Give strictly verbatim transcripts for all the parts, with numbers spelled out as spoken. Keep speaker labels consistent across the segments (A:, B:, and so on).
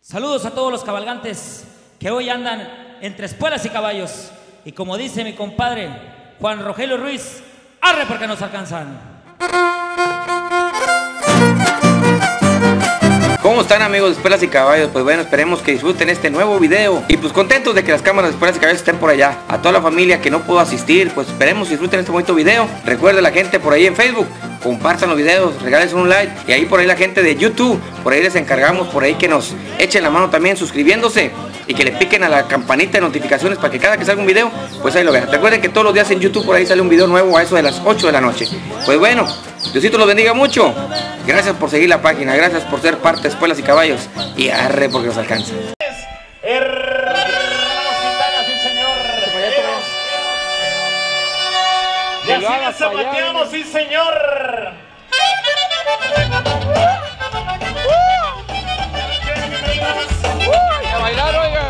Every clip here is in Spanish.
A: Saludos a todos los cabalgantes que hoy andan entre espuelas y caballos. Y como dice mi compadre Juan Rogelio Ruiz, arre porque nos alcanzan.
B: ¿Cómo están, amigos de Espuelas y Caballos? Pues bueno, esperemos que disfruten este nuevo video. Y pues contentos de que las cámaras de Espuelas y Caballos estén por allá. A toda la familia que no pudo asistir, pues esperemos que disfruten este bonito video. Recuerden la gente por ahí en Facebook, compartan los videos, regalen un like. Y ahí por ahí la gente de YouTube, por ahí les encargamos por ahí que nos echen la mano también suscribiéndose. Y que le piquen a la campanita de notificaciones para que cada que salga un video, pues ahí lo vean. Recuerden que todos los días en YouTube por ahí sale un video nuevo a eso de las ocho de la noche. Pues bueno, Diosito los bendiga mucho. Gracias por seguir la página, gracias por ser parte de Espuelas y Caballos. Y arre porque nos alcanza.
C: Hermanos Quintana, sí señor. Y así le zapateamos, sí señor.
D: A bailar, oiga.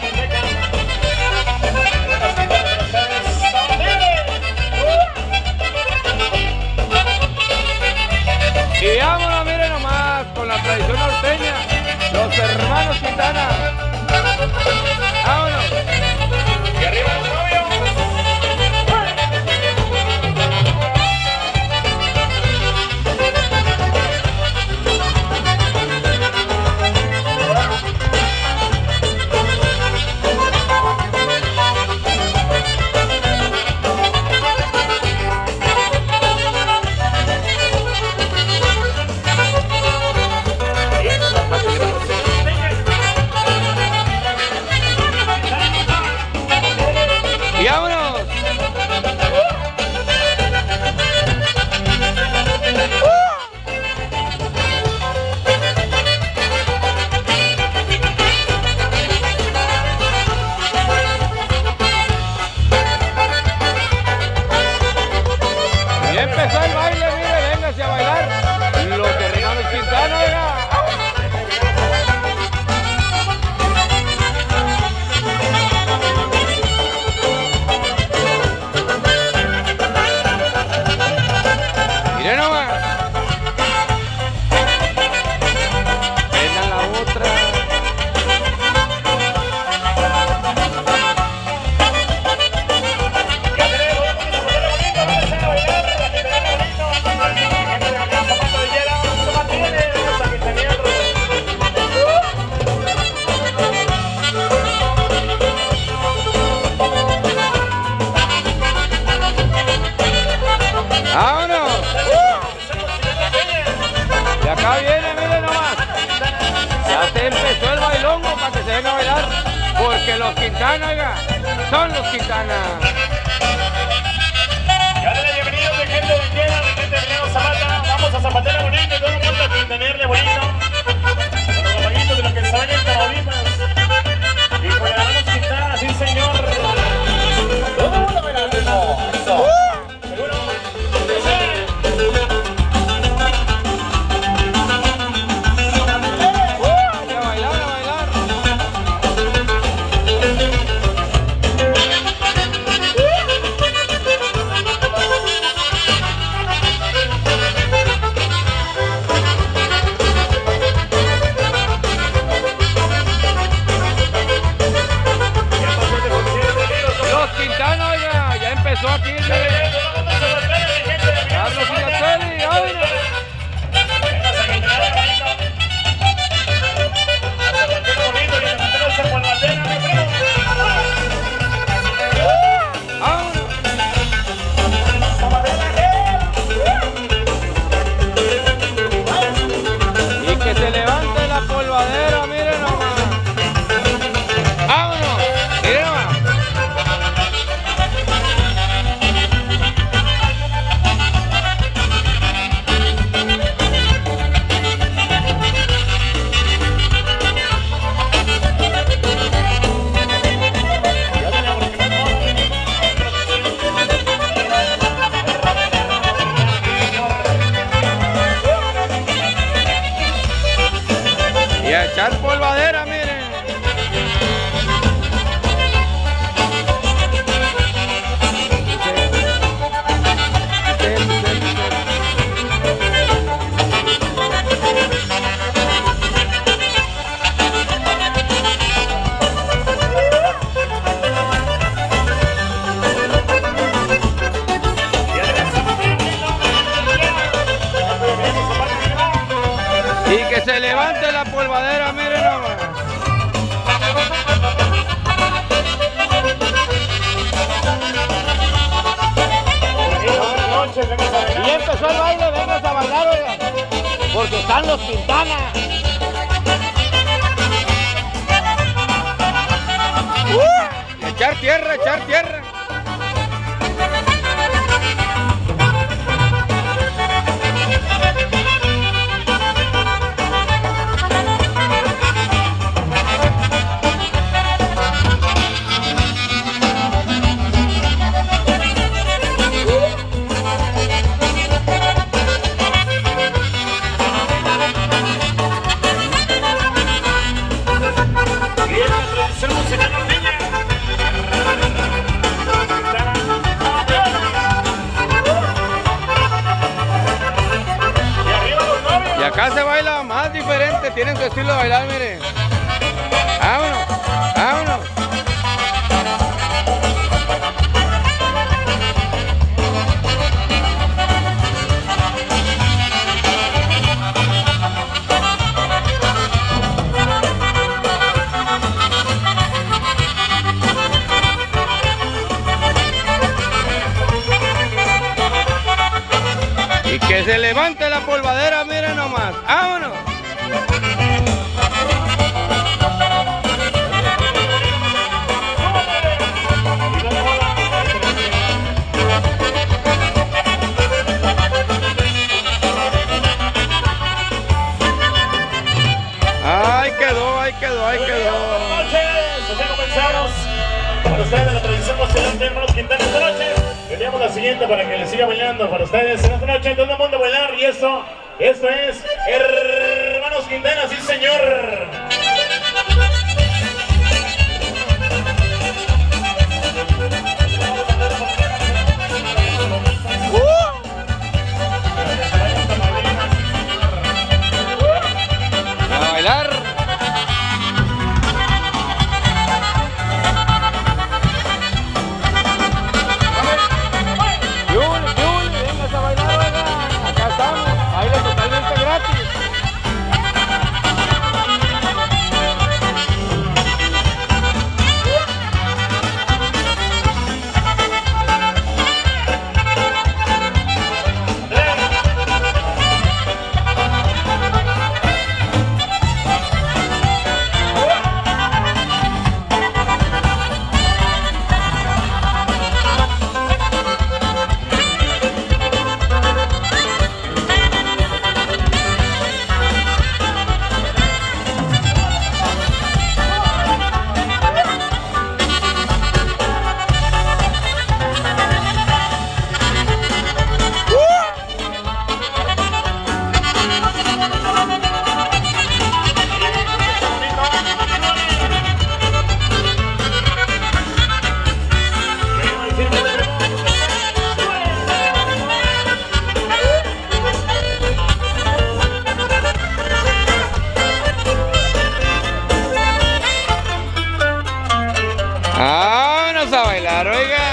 D: Y vámonos, miren nomás, con la tradición norteña, los hermanos Quintana. Vámonos.
C: Y arriba los novios.
D: Y vámonos. Y empezó el baile, mire, véngase a bailar. Los hermanos Quintana, oiga. Miren nomás. Venga la otra.
C: Ya tenemos una foto bonita, vamos a bailar, la que tenemos bonito. La gente de acá, zapato de hielo, zapato de hielo, hasta que tenía otro.
D: ¡Vámonos! Y acá viene, miren nomás. Ya se empezó el bailongo para que se venga a bailar. Porque los Quintana, oiga, son los Quintana.
C: Y ahora la bienvenida de gente de hielo, de gente de Emiliano Zapata. Vamos a zapatear bonito y todo el mundo a tenerle bonito. Con los caballitos de los que se vayan en Tamaulipas. Y con el hermano Quintana, sí señor. Todo el mundo baila el ritmo. Eso. ¿Seguro?
D: Y a bailar, a bailar. Los Quintana, oiga, ya empezó aquí. Miren. Carlos Villatelli, vámonos. Vámonos. Y que se levante la polvadera, miren nomás. Vámonos, miren nomás. Y a echar polvadera, miren. levante la polvadera, miren nomás.
E: Y empezó el baile, vengas a bailar, oigan, porque están los Quintana.
D: Uh, echar tierra, echar tierra. Y acá se baila más diferente, tienen su estilo de bailar, miren. Vámonos, vámonos. Y que se levante la polvadera, miren nomás. ¡Vámonos! ¡Ahí quedó, ahí quedó, ahí quedó!
C: Buenas noches, así comenzamos. Para ustedes de la tradición nacional de hermanos Quintana esta noche. Veníamos la siguiente para que les siga bailando para ustedes en esta noche. Todo el mundo a bailar y esto, esto es Hermanos Quintana, sí señor.
D: A bailar. Yuli, Yuli, vengas a bailar, oiga. Acá estamos, baile totalmente gratis. Vámonos a bailar, oiga.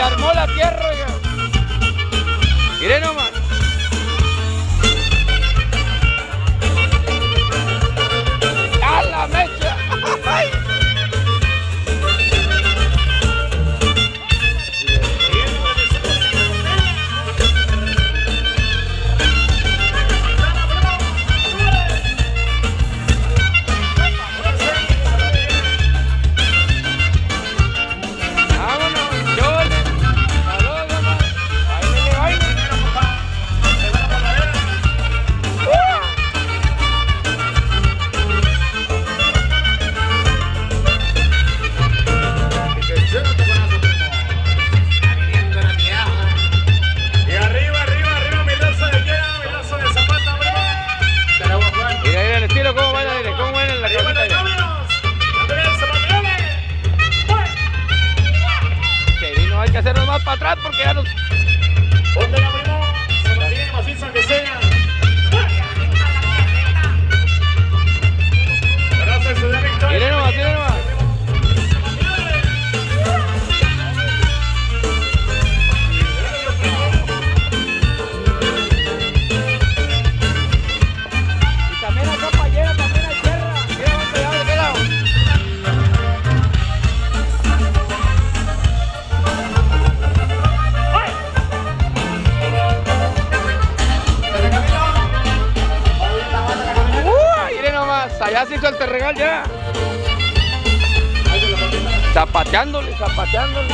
D: armó la tierra, oiga. Miren nomás. ¡A la mecha! Para atrás porque ya nos...
C: Ponte la primo, se mantiene macizo que sea. Gracias, Ciudad Victoria.
D: Miren nomás, miren nomás. Y también acá para allá, también hay tierra. Mira, vamos allá, de qué lado. Allá se hizo el terregal ya. Zapateándole, zapateándole.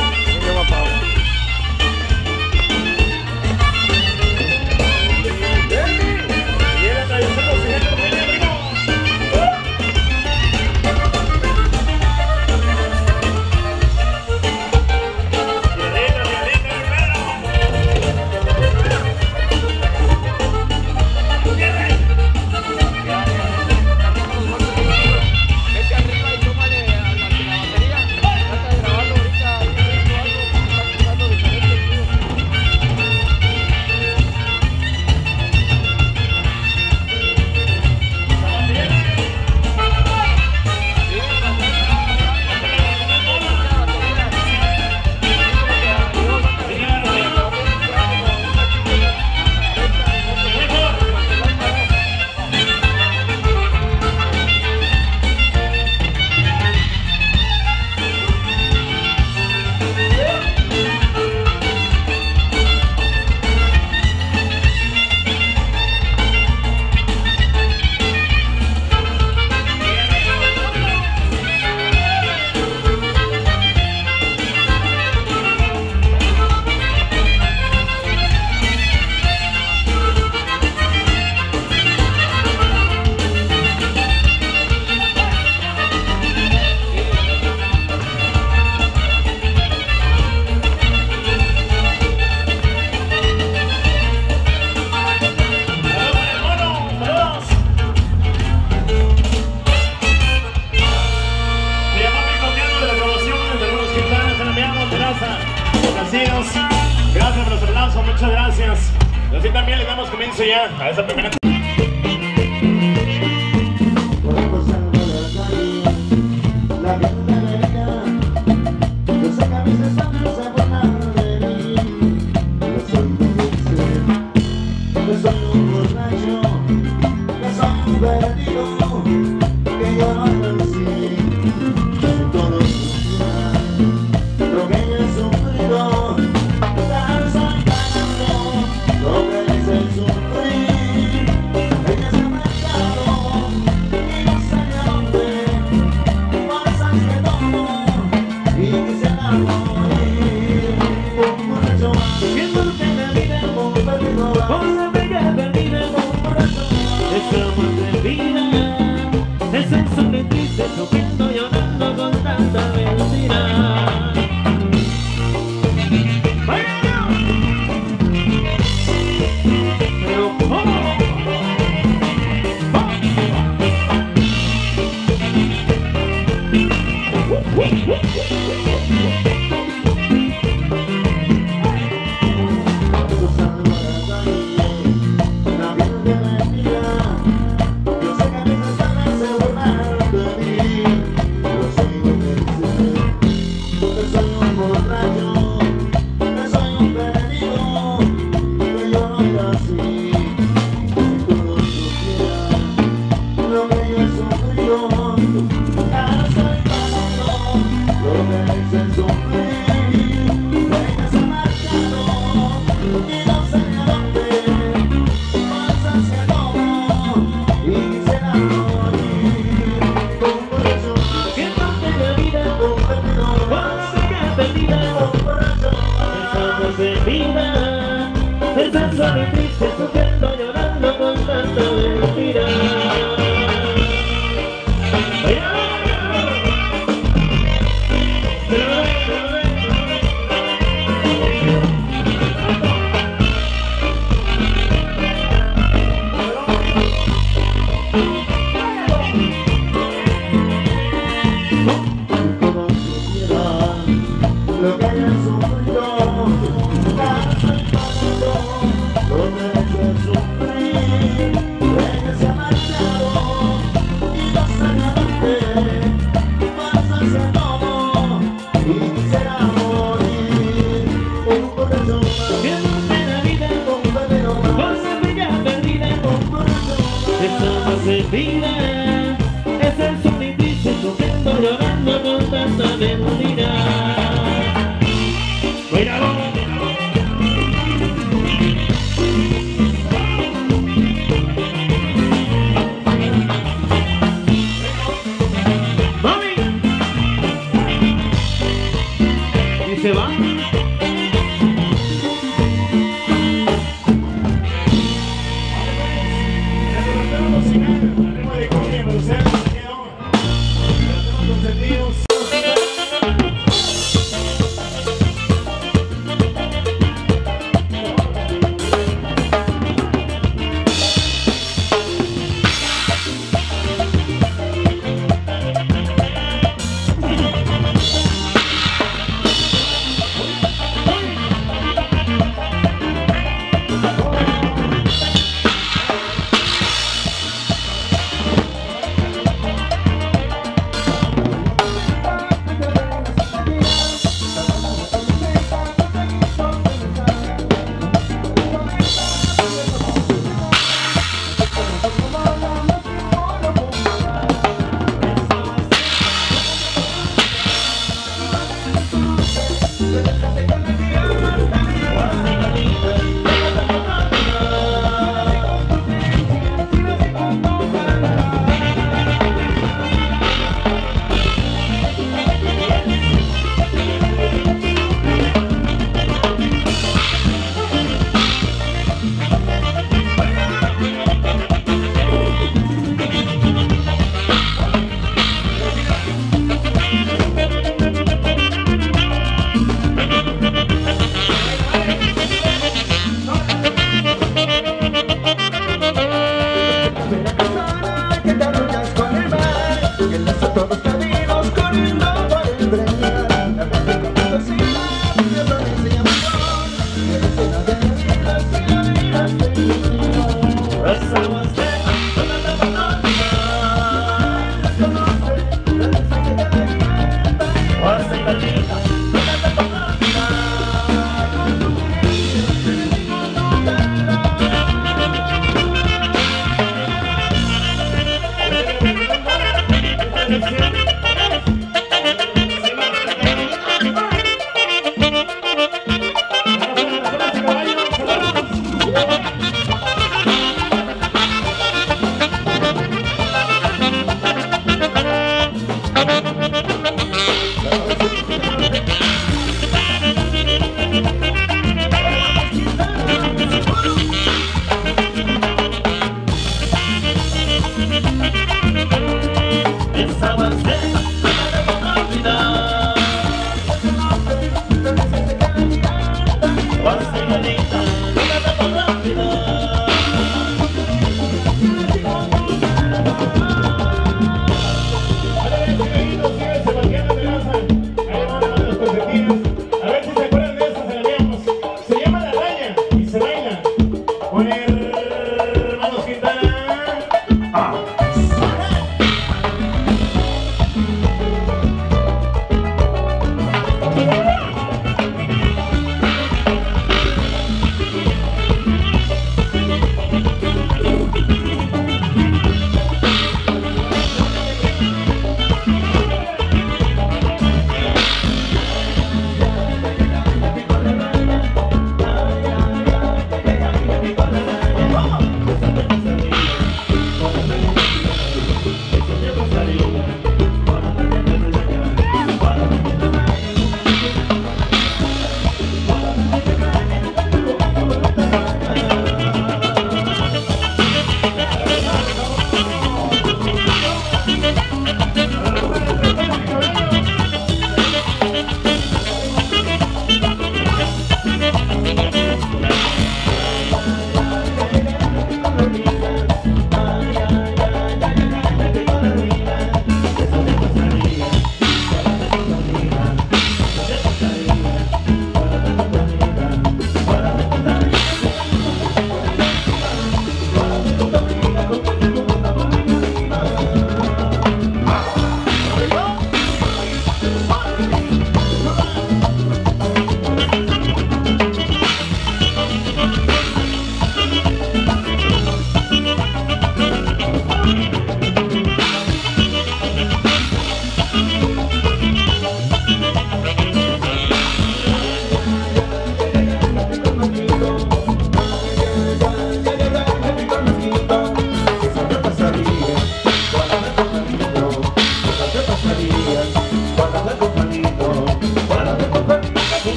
C: Gracias por los aplausos, muchas gracias. Y así también le damos comienzo ya a esa primera.
F: Lo que es el sufrir
C: más de vida. Estás solo y triste, sufriendo, llorando con tanta mentira.
F: Lo que hayas sufrido, has preparado, lo mereces sufrir, ella se ha marchado y vas a ganarte, vas a hacer todo y quisiera morir. Un corazón más,
C: Siempre la vida,
F: un veneno más,
C: vas a brillar perdida.
F: un corazón más.
C: Esa más de vida, es el sol y triste, sufriendo, llorando con tanta mentira. Míralo, míralo. Mami. Y se va.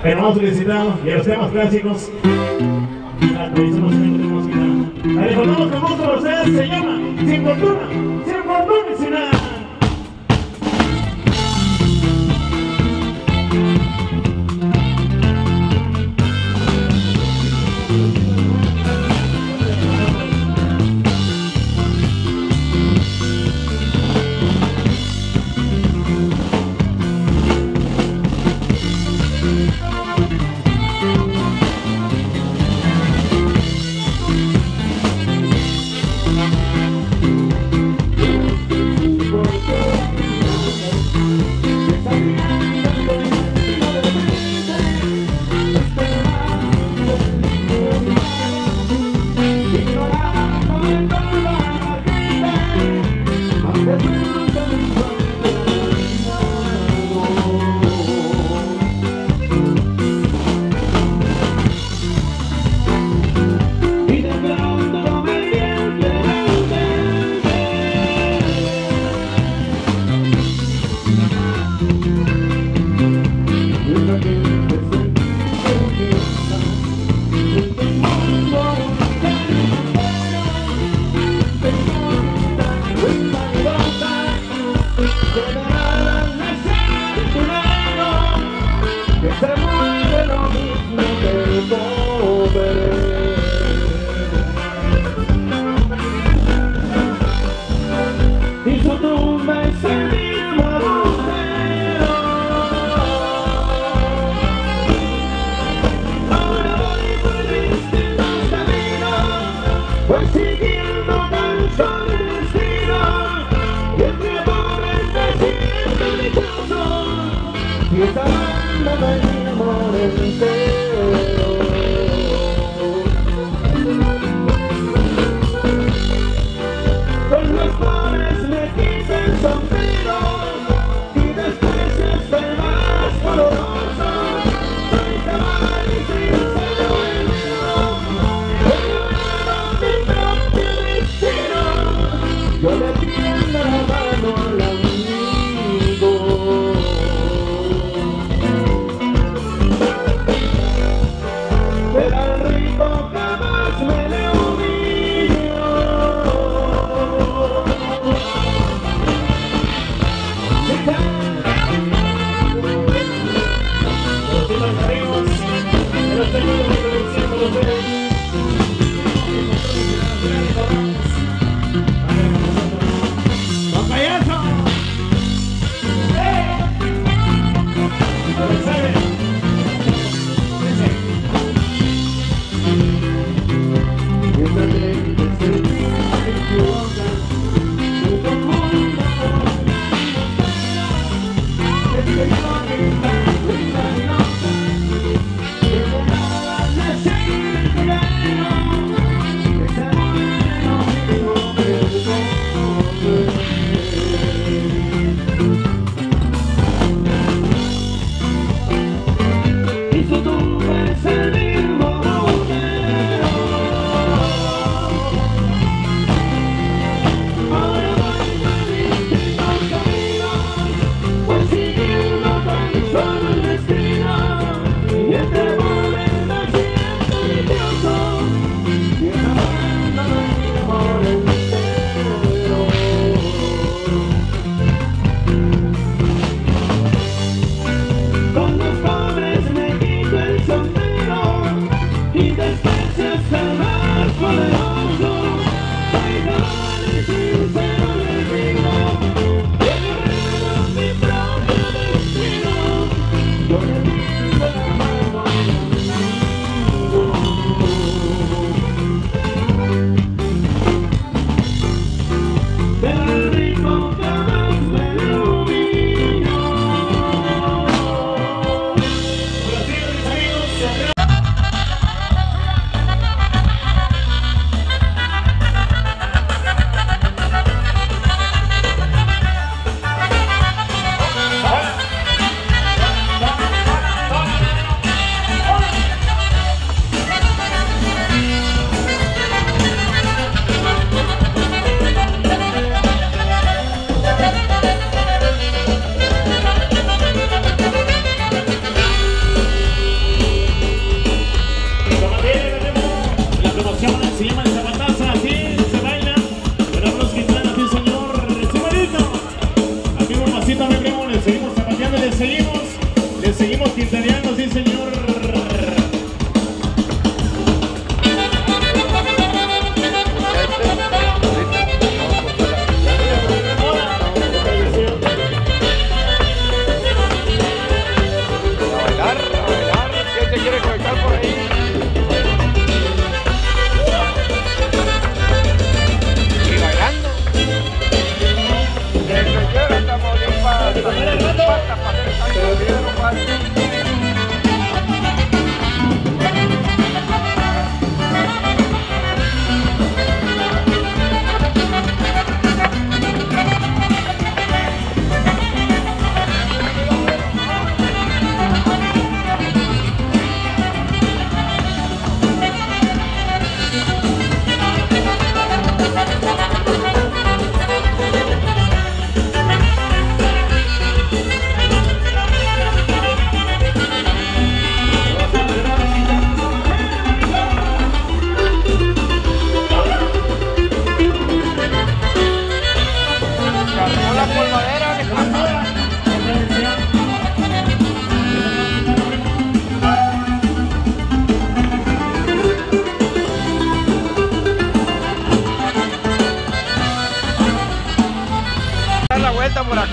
C: Hermoso felicitado y a los temas clásicos. La tradición musical de música. La recordamos con gusto para ustedes, se llama Sin Fortuna, Sin Fortuna y Sin Nada.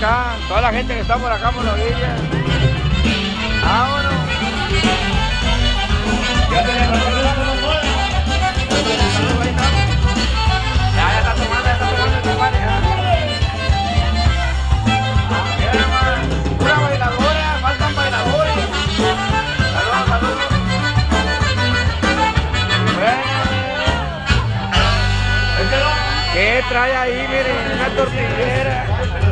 D: acá, toda la gente que está por acá por la orilla. Vámonos.
C: Ya te la recordaste, no puedo.
D: Ya, ya está tomando, ya está tomando el compadre. Mira, hermano, pura bailadora, faltan bailadores. Saludos, saludos. ¿Qué trae ahí? Miren, una tortillera.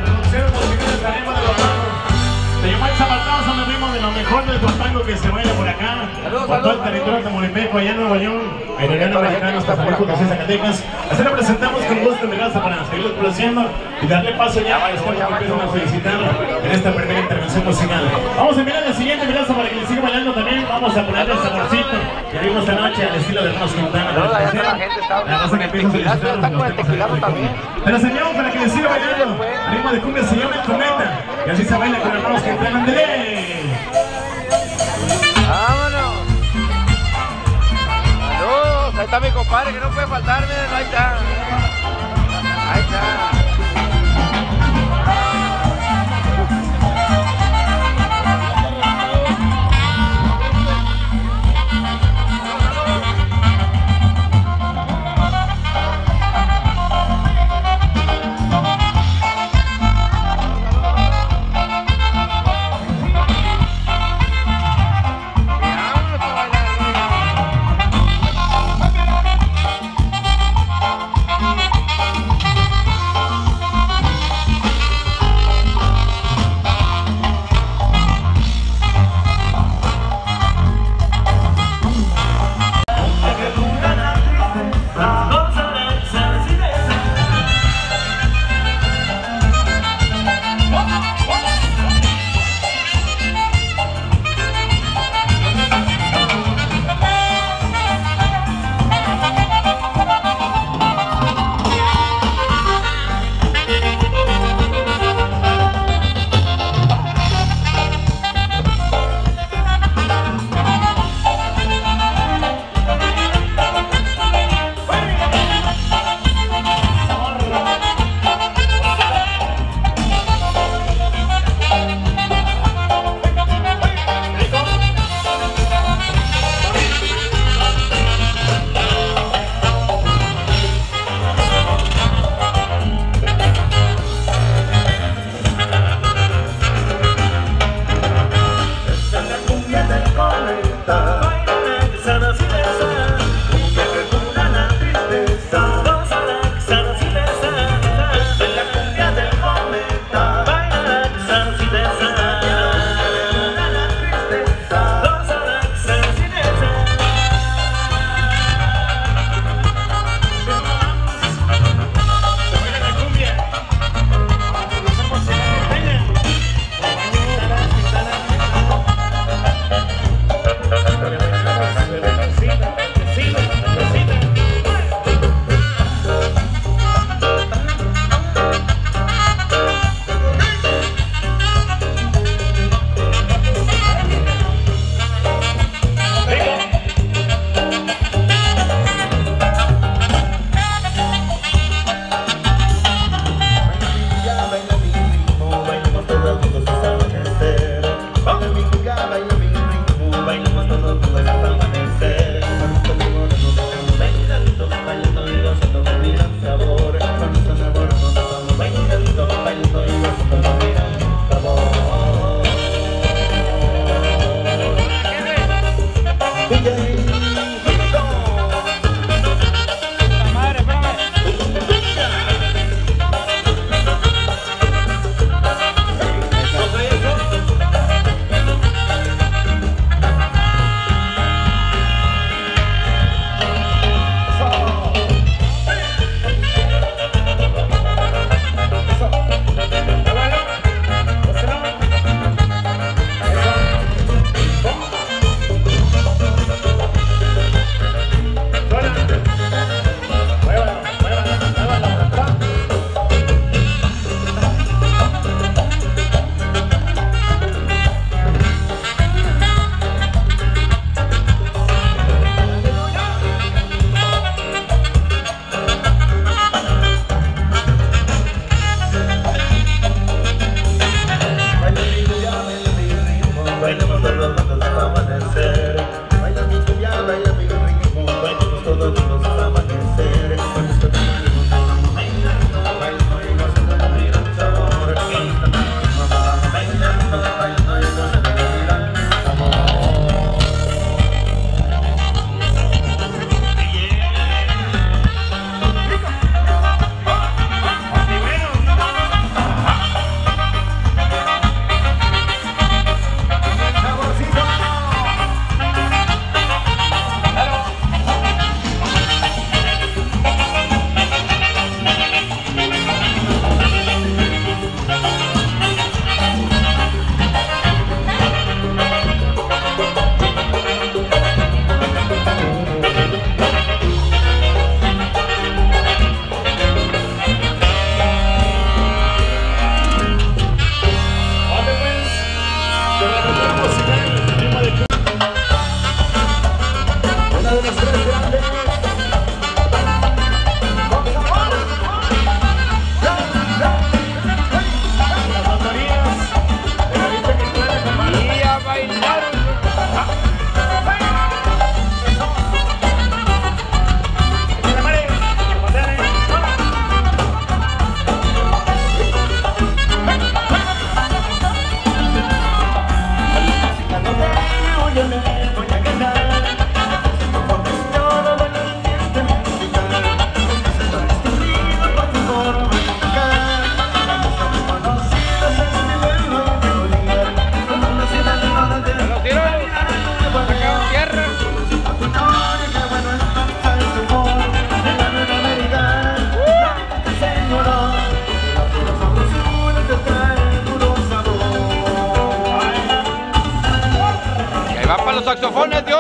C: Se llama el Zapatazo, donde vimos de lo mejor del guapango que se baila por acá.
D: Saludos,
C: por todo el
D: saludos,
C: territorio de Tamaulipas, allá en Nueva York, en el Llano Mexicano, hasta Jalisco, Casi Zacatecas. Así lo presentamos con gusto de raza para seguirlo produciendo y darle paso ya a los que empiezan a felicitar en esta primera intervención musical. Vamos a mirar la siguiente miraza para que le siga bailando también. Vamos a ponerle el saborcito que vimos esta noche al estilo de Hermanos Quintana.
D: No, ya está la gente, está
C: La raza que empieza a felicitar.
D: está con el tequilazo también.
C: Pero señor, para que le siga bailando, el ritmo de cumbia se llama el Cometa. Y así se baila con Hermanos Quintana. ¡André!
D: Vámonos. Saludos, ahí está mi compadre que no puede faltar, miren, ahí está. Ahí está.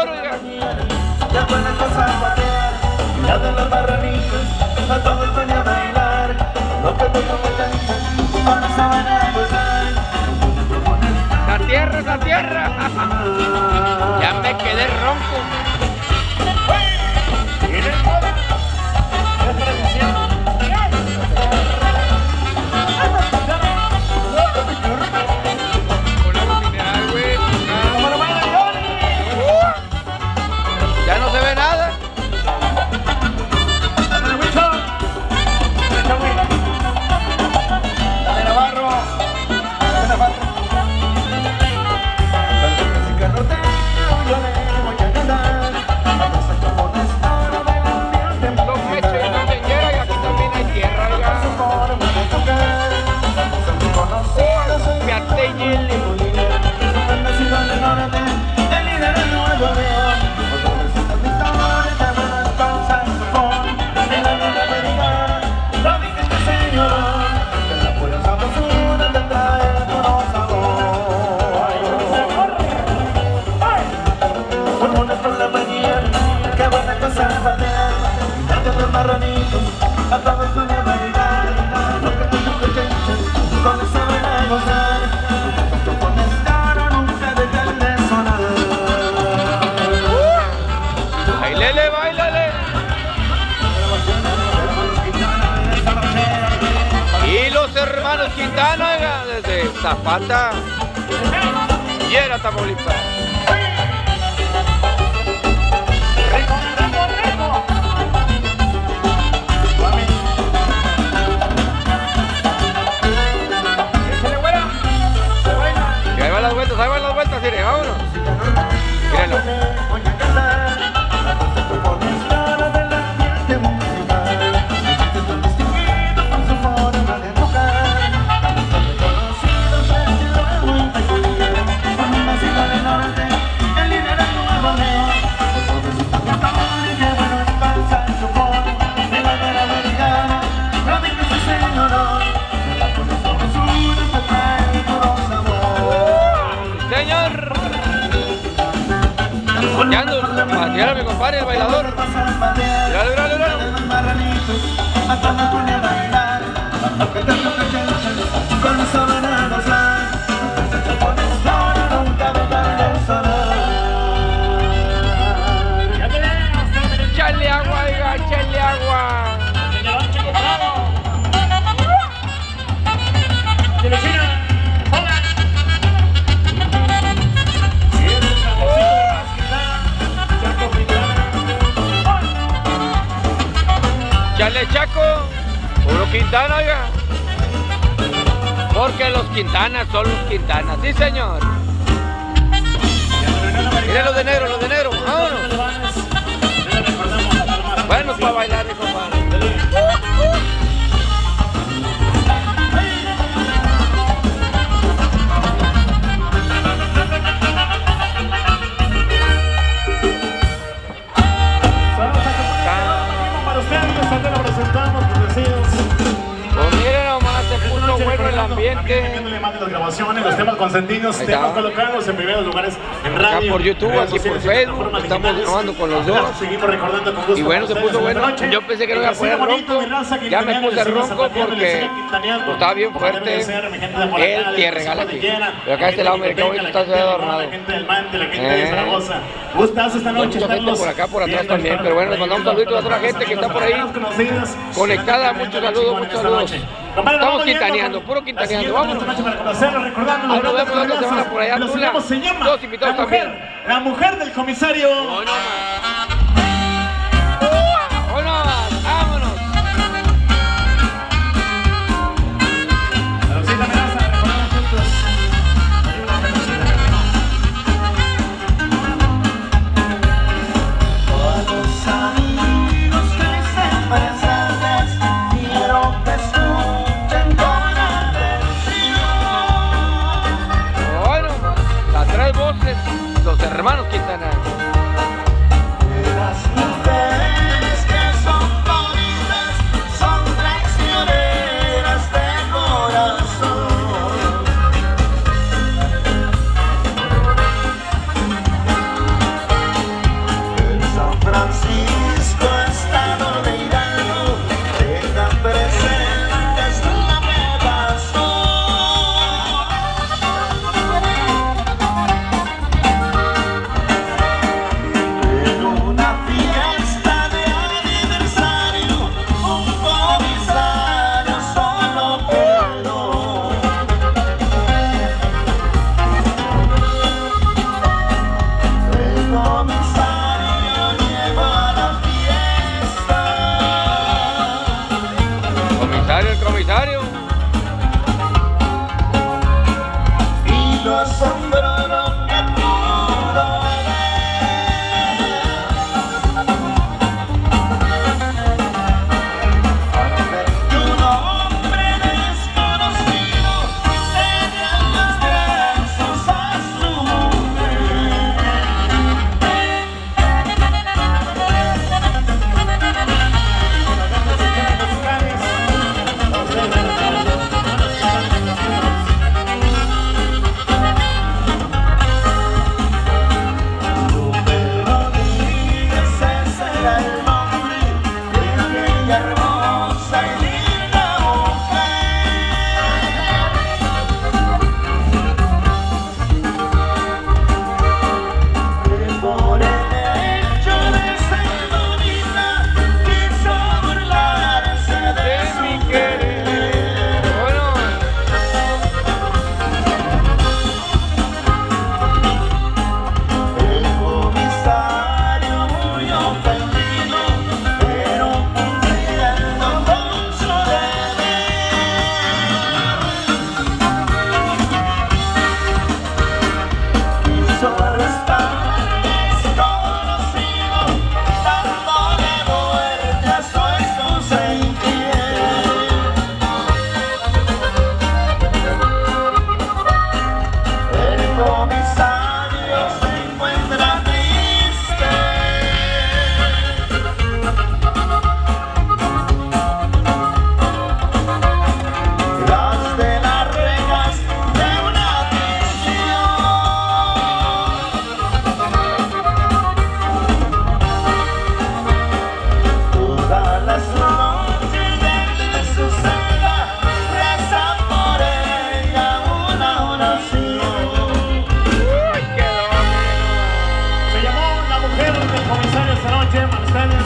D: bailador, oiga.
F: Ya buena cosa patear, ya de los marranitos, a todos venía a bailar. Lo que te competencia, ahora se van a gozar.
D: La tierra, la tierra. Ya me quedé ronco. Con agua mineral, güey. Ya no se ve nada.
F: Dale Navarro, dale Navarro. Música norteña, yo le voy a cantar. A veces como tesoro del ambiente.
D: Los mechos y la leñera, y aquí también hay tierra, oiga. Fíjate, Yele.
F: Marranitos, a todos van a bailar. Lo que tú escuchas, con eso van a gozar. Tú pones cara, nunca dejan de sonar.
D: Bailele, bailale. Y los hermanos Quintana, oiga, desde Zapata y era Tamaulipas. Ahí van las vueltas, mire, vámonos. Mírenlo. Pateando, pateando a mi compadre, el bailador. Míralo, míralo, míralo. Échale agua, oiga, échale agua. Chale Chaco, puro Quintana, oiga. Porque los Quintanas son los Quintanas, sí señor. Miren los de negro, los de negro, vámonos. Bueno, para bailar, mi compadre. Pues miren nomás, se puso bueno el ambiente.
C: Las grabaciones, los temas consentidos, temas colocados en primeros lugares en radio.
D: Acá por YouTube, aquí por Facebook, estamos grabando con los dos.
C: Seguimos recordando con gusto.
D: Y bueno, se puso bueno. Yo pensé que no iba a poner ronco. Ya me puse ronco porque estaba bien fuerte el Tierra Galaxy. Pero acá a este lado, mire qué bonito está, se ve adornado.
C: La gente del Mante, la gente de Zaragoza. Gustazo esta noche.
D: Mucha gente por acá, por atrás también. Pero bueno, les mandamos saluditos a toda la gente que está por ahí conectada. Muchos saludos, muchos saludos. Estamos quintaneando, puro quintaneando. Vámonos. Ahí nos vemos la otra semana por allá, Tula. Todos invitados también.
C: La mujer del comisario.
D: Hoy no más. Hoy no más. Vámonos. Los hermanos Quintana.
C: Raquel, el comisario esta noche, para ustedes.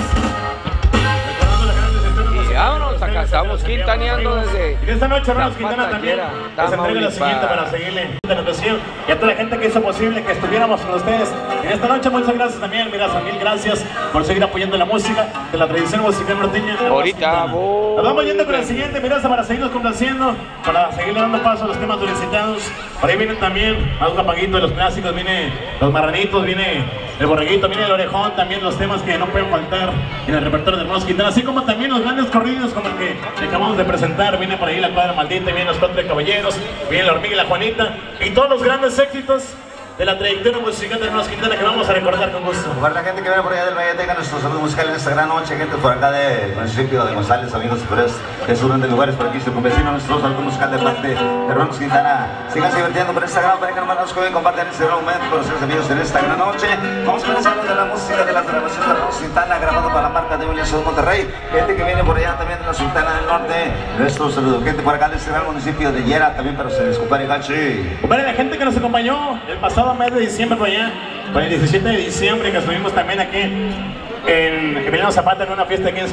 D: Y vámonos, acá estamos quintaneando desde
C: Y esta noche Ramos
D: la
C: Quintana también
D: Patallera,
C: les entrega la siguiente para seguirle la notación y a toda la gente que hizo posible que estuviéramos con ustedes en esta noche. Muchas gracias también, mira, mil gracias por seguir apoyando la música de la tradición musical norteña.
D: Ahorita
C: nos vamos yendo con el siguiente, miraza, para seguirnos complaciendo, para seguirle dando paso a los temas solicitados. Por ahí vienen también más un apaguito de los clásicos, viene los marranitos, viene el borreguito, viene el orejón, también los temas que no pueden faltar en el repertorio de Ramos Quintana, así como también los grandes corridos como el que acabamos de presentar. Viene por ahí la cuadra maldita, vienen los cuatro caballeros, viene la hormiga y la Juanita, y todos los grandes éxitos de la trayectoria musical de Ramos Quintana que vamos a recordar con gusto.
G: Para la gente que viene por allá del Valle, tenga nuestros saludos musicales esta gran noche, gente por acá del municipio de González, amigos, pero es, es uno de lugares por aquí, circunvecino, nuestro saludo musical de parte de Ramos Quintana. Síganse divirtiendo por esta gran pareja, hermanos, que hoy comparten este gran momento con nuestros amigos en esta gran noche. Vamos a comenzar de la música de la grabación de Ramos Quintana, grabado para la marca de Williams de Monterrey. Gente que viene por allá también de la Sultana del Norte, nuestro saludo. Gente por acá de este gran municipio de Yera, también para ustedes, compadre Gachi.
C: Compadre, la gente que nos acompañó el pasado mes de diciembre por allá, por el diecisiete de diciembre, que estuvimos también aquí en Emiliano Zapata en una fiesta aquí en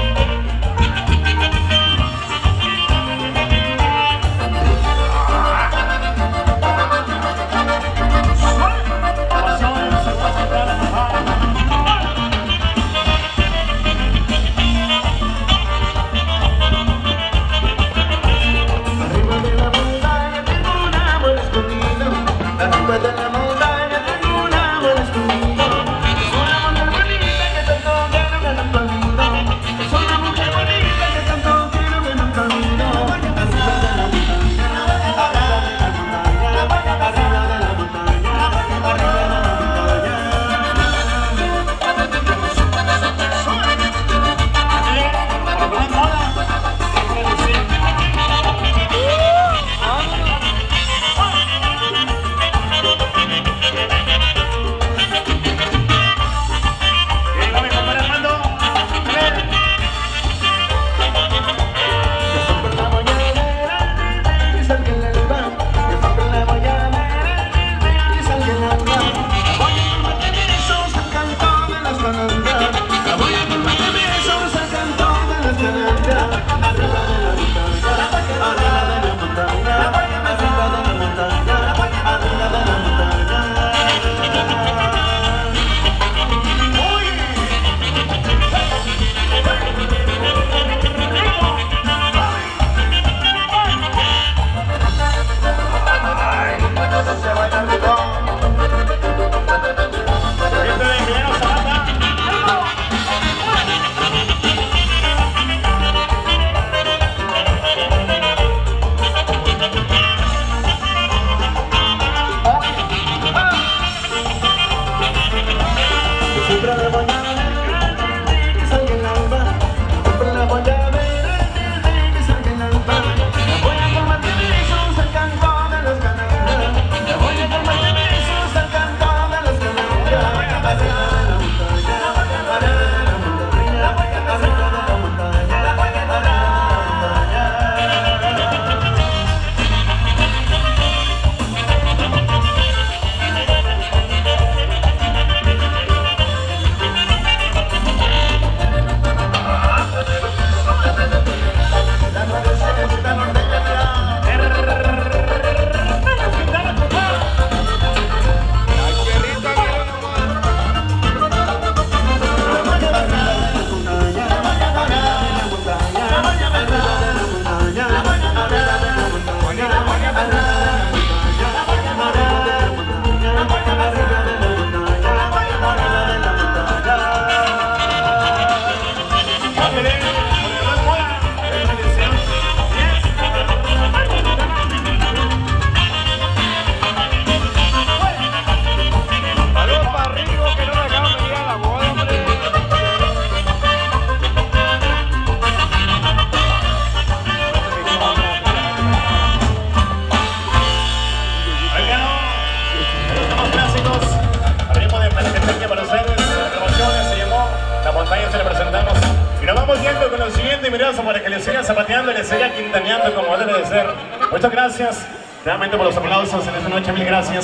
C: para que le sigan zapateando y le sigan quintaneando como debe de ser. Muchas gracias realmente por los aplausos en esta noche, mil gracias.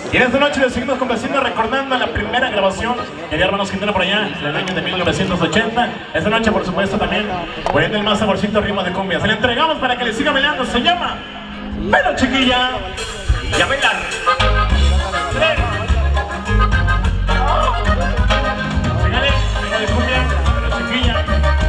C: Y en esta noche les seguimos complaciendo, recordando la primera grabación que dio Hermanos Quintana por allá, en el año de mil novecientos ochenta. Esta noche, por supuesto, también poniendo el más saborcito ritmo de cumbia. Se la entregamos para que le siga bailando. Se llama Pero Chiquilla y a bailar. Sígale, ritmo de cumbia, Pero Chiquilla.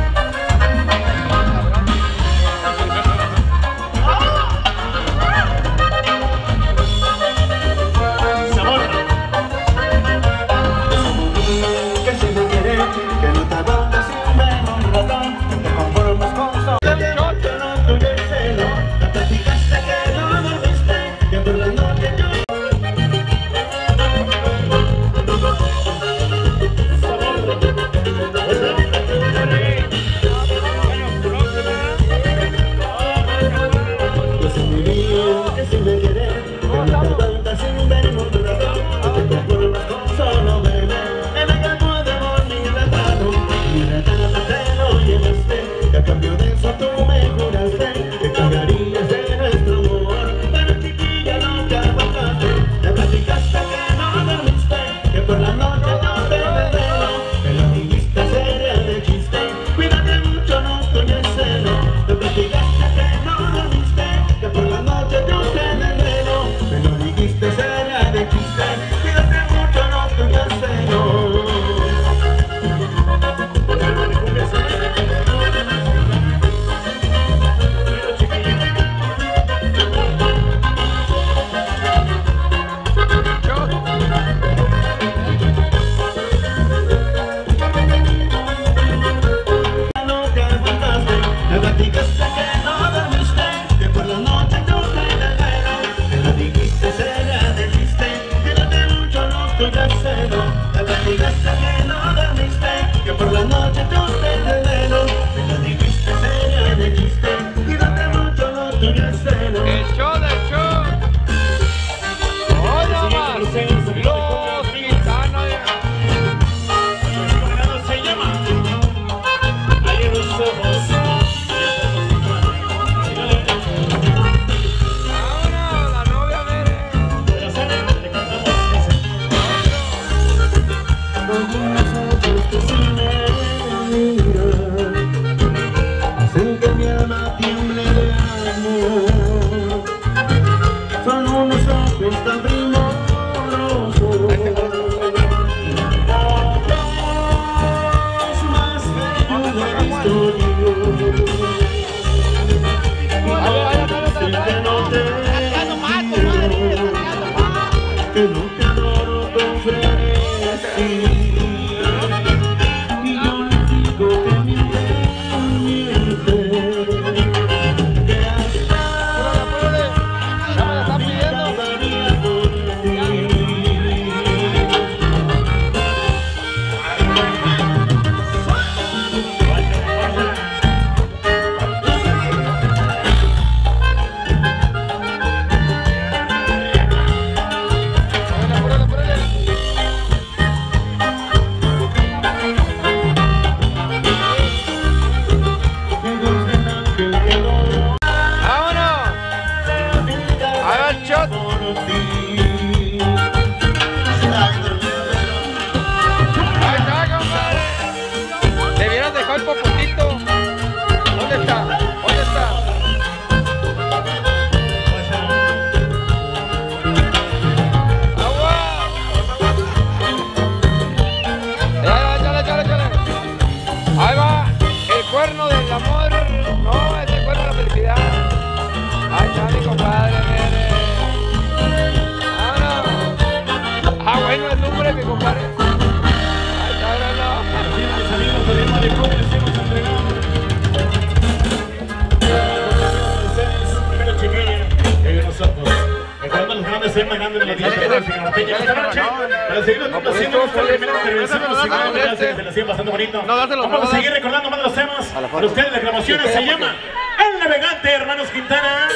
C: Vamos a seguir recordando más de los temas para ustedes, las grabaciones. Se llama El Navegante, Hermanos Quintana.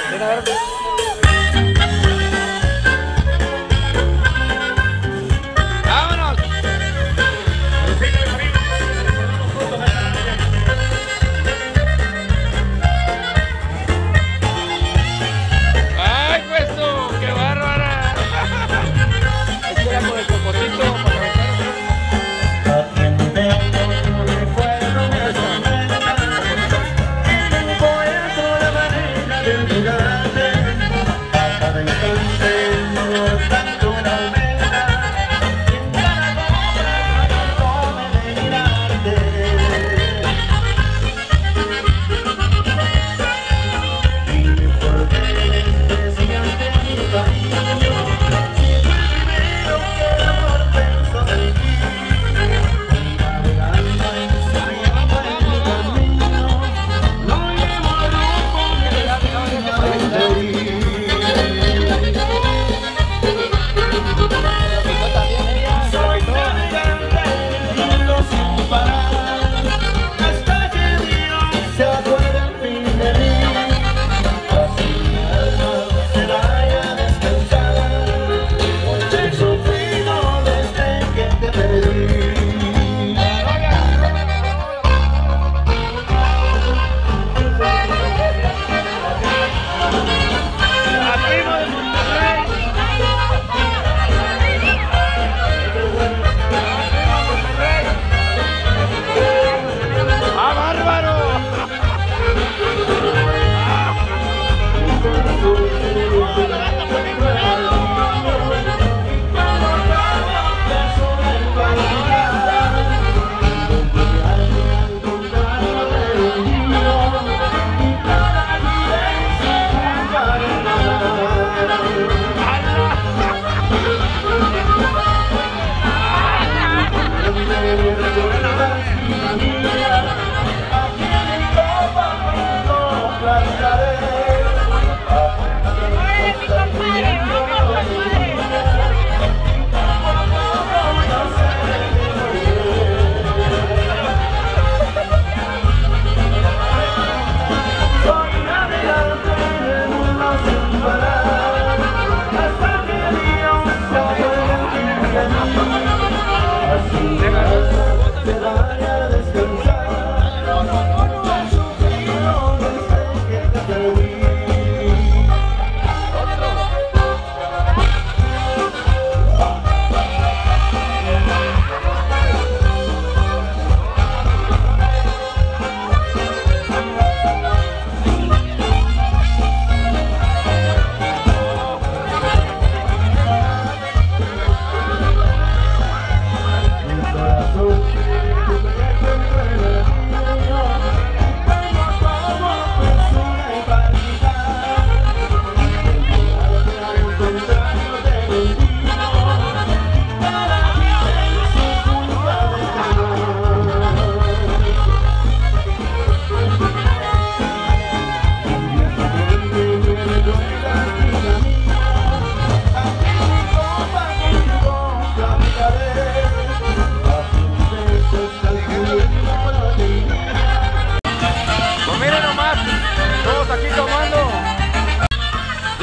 D: ¡Vámonos! ¡Ay, pues tú! ¡Qué bárbara!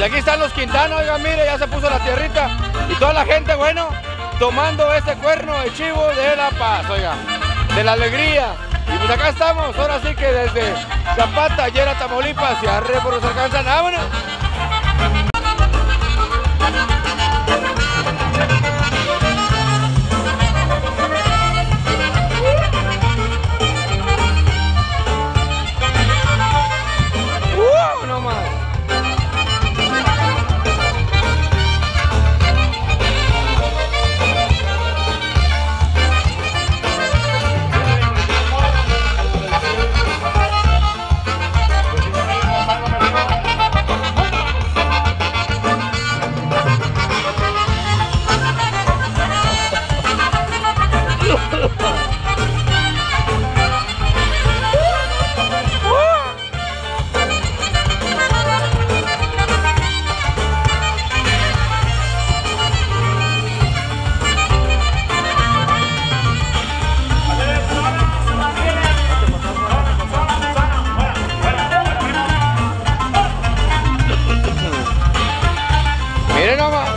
D: aquí están los Quintana, oigan, mire, ya se puso la tierrita. Y toda la gente, bueno, tomando este cuerno de chivo de La Paz, oiga, de la alegría. Y pues acá estamos, ahora sí que desde Zapata, Llera, Tamaulipas, y arre por los alcanzan, vámonos. Uh, no más. Miren nomás.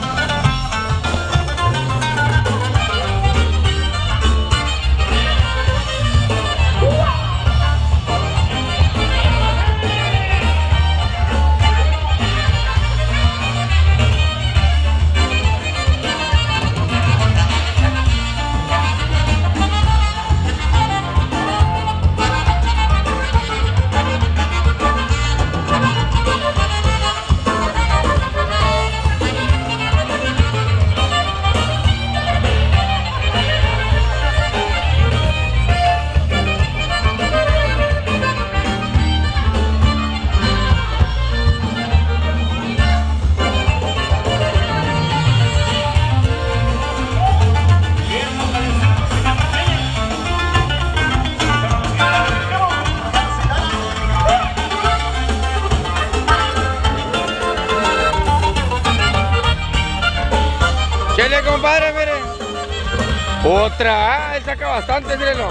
D: Chele, compadre, mire. Otra, ah, él saca bastante, mírenlo.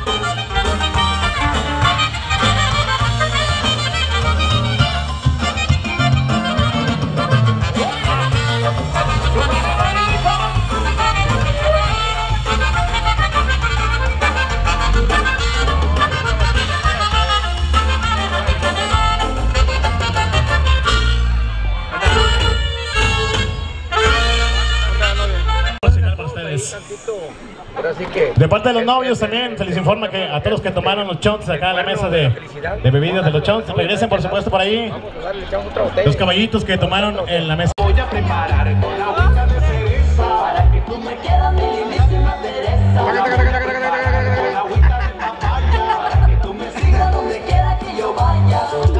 C: De parte de los novios también se les informa que a todos los que tomaron los chonts acá en la mesa de, de bebidas de los chonts, regresen por supuesto por ahí. Los caballitos que tomaron en la mesa.
F: Voy a preparar con la agüita de cereza para que tú me quieras mi lindísima Teresa. Con la agüita de papaya para que tú me sigas donde quiera que yo vaya.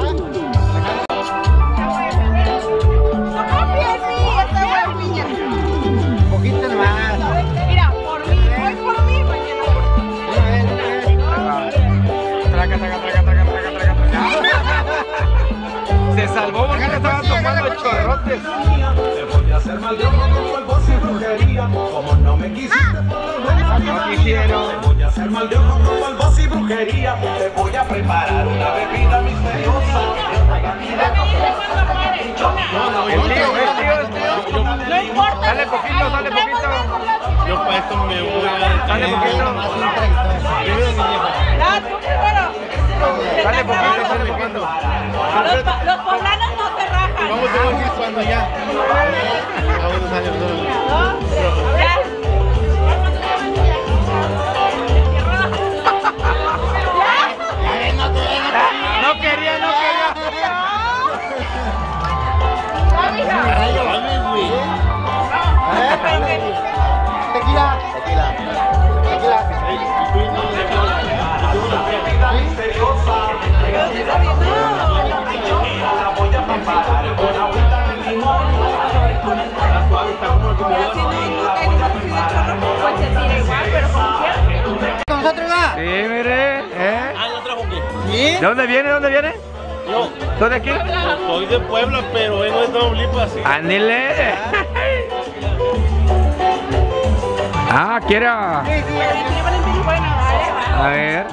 E: Un poquito más.
H: Mira, por mí, hoy por mí, mañana
D: Traca, traca, traca, traca, traca, traca, traca. Se salvó porque le estaban tomando chorrotes.
F: Te voy a hacer mal de ojo con polvos y brujería. Como no me quisiste por
D: No quisieron.
F: te voy a hacer mal de ojo con polvos y brujería. Te voy a preparar una bebida misteriosa.
D: El tío, el tío, el tío.
H: no importa.
D: Dale poquito, dale poquito.
C: Yo para esto me voy a...
D: Dale poquito.
H: No, tú primero.
D: Dale poquito, dale poquito.
H: Los, pa- los poblanos no se rajan.
C: Vamos a ver cuando ya. Vamos a años.
H: ¿No? Ya.
D: No quería, no quería.
E: Tequila, tequila, tequila.
F: misteriosa. La voy a preparar con agüita de limón.
E: ¿Con nosotros va?
D: Sí, mire, ¿eh?
C: Ah, ¿yo trajo qué?
E: ¿Sí?
D: ¿De dónde viene? ¿De dónde viene?
C: Yo
D: ¿Tú de aquí?
C: soy de Puebla, pero vengo de Tamaulipas. Sí.
D: ¡Ándele! Ah, quiera. A ver.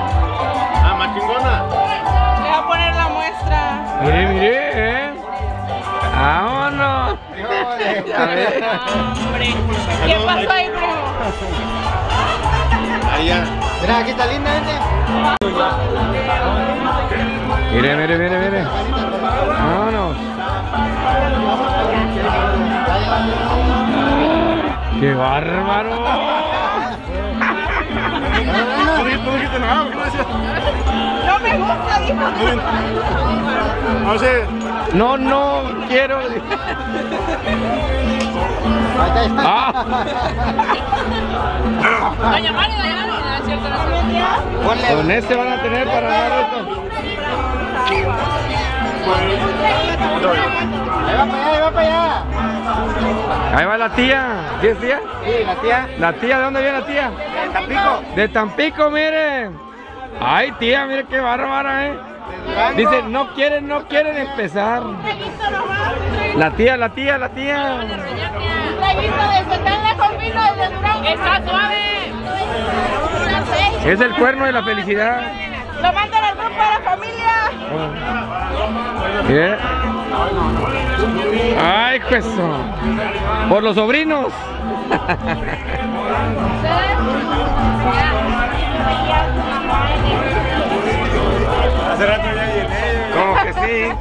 C: Ah, más chingona.
H: Le voy a poner la muestra.
D: Mire, mire, ¿eh? Ya ves.
H: Hombre, ¿qué pasó ahí, primo?
E: Allá. Mira, aquí está linda, gente.
D: Mire, mire, mire, mire. Vámonos. ¡Qué bárbaro!
C: No dijiste nada, ¿por qué no decías?
H: No me gusta, dijo.
C: No sé.
D: No, no quiero. Ah.
H: Doña Mari, doña Mari, no es cierto, no es
D: Con este van a tener para dar esto.
E: Ahí va para allá, ahí va para allá.
D: Ahí va la tía. ¿Sí es tía?
E: Sí, la tía.
D: ¿La tía? ¿De dónde viene la tía?
E: De Tampico.
D: De Tampico, miren. Ay, tía, mire qué bárbara, eh. Dice, no quieren, no quieren empezar. La tía, la tía, la tía.
H: Un traguito de setenta con vino de Durango. Está suave.
D: Es el cuerno de la felicidad.
H: Lo mandan al grupo de la familia.
D: ¿Qué? Ay, pues. Por los sobrinos.
C: Hace rato ya llené.
D: ¿Cómo que sí?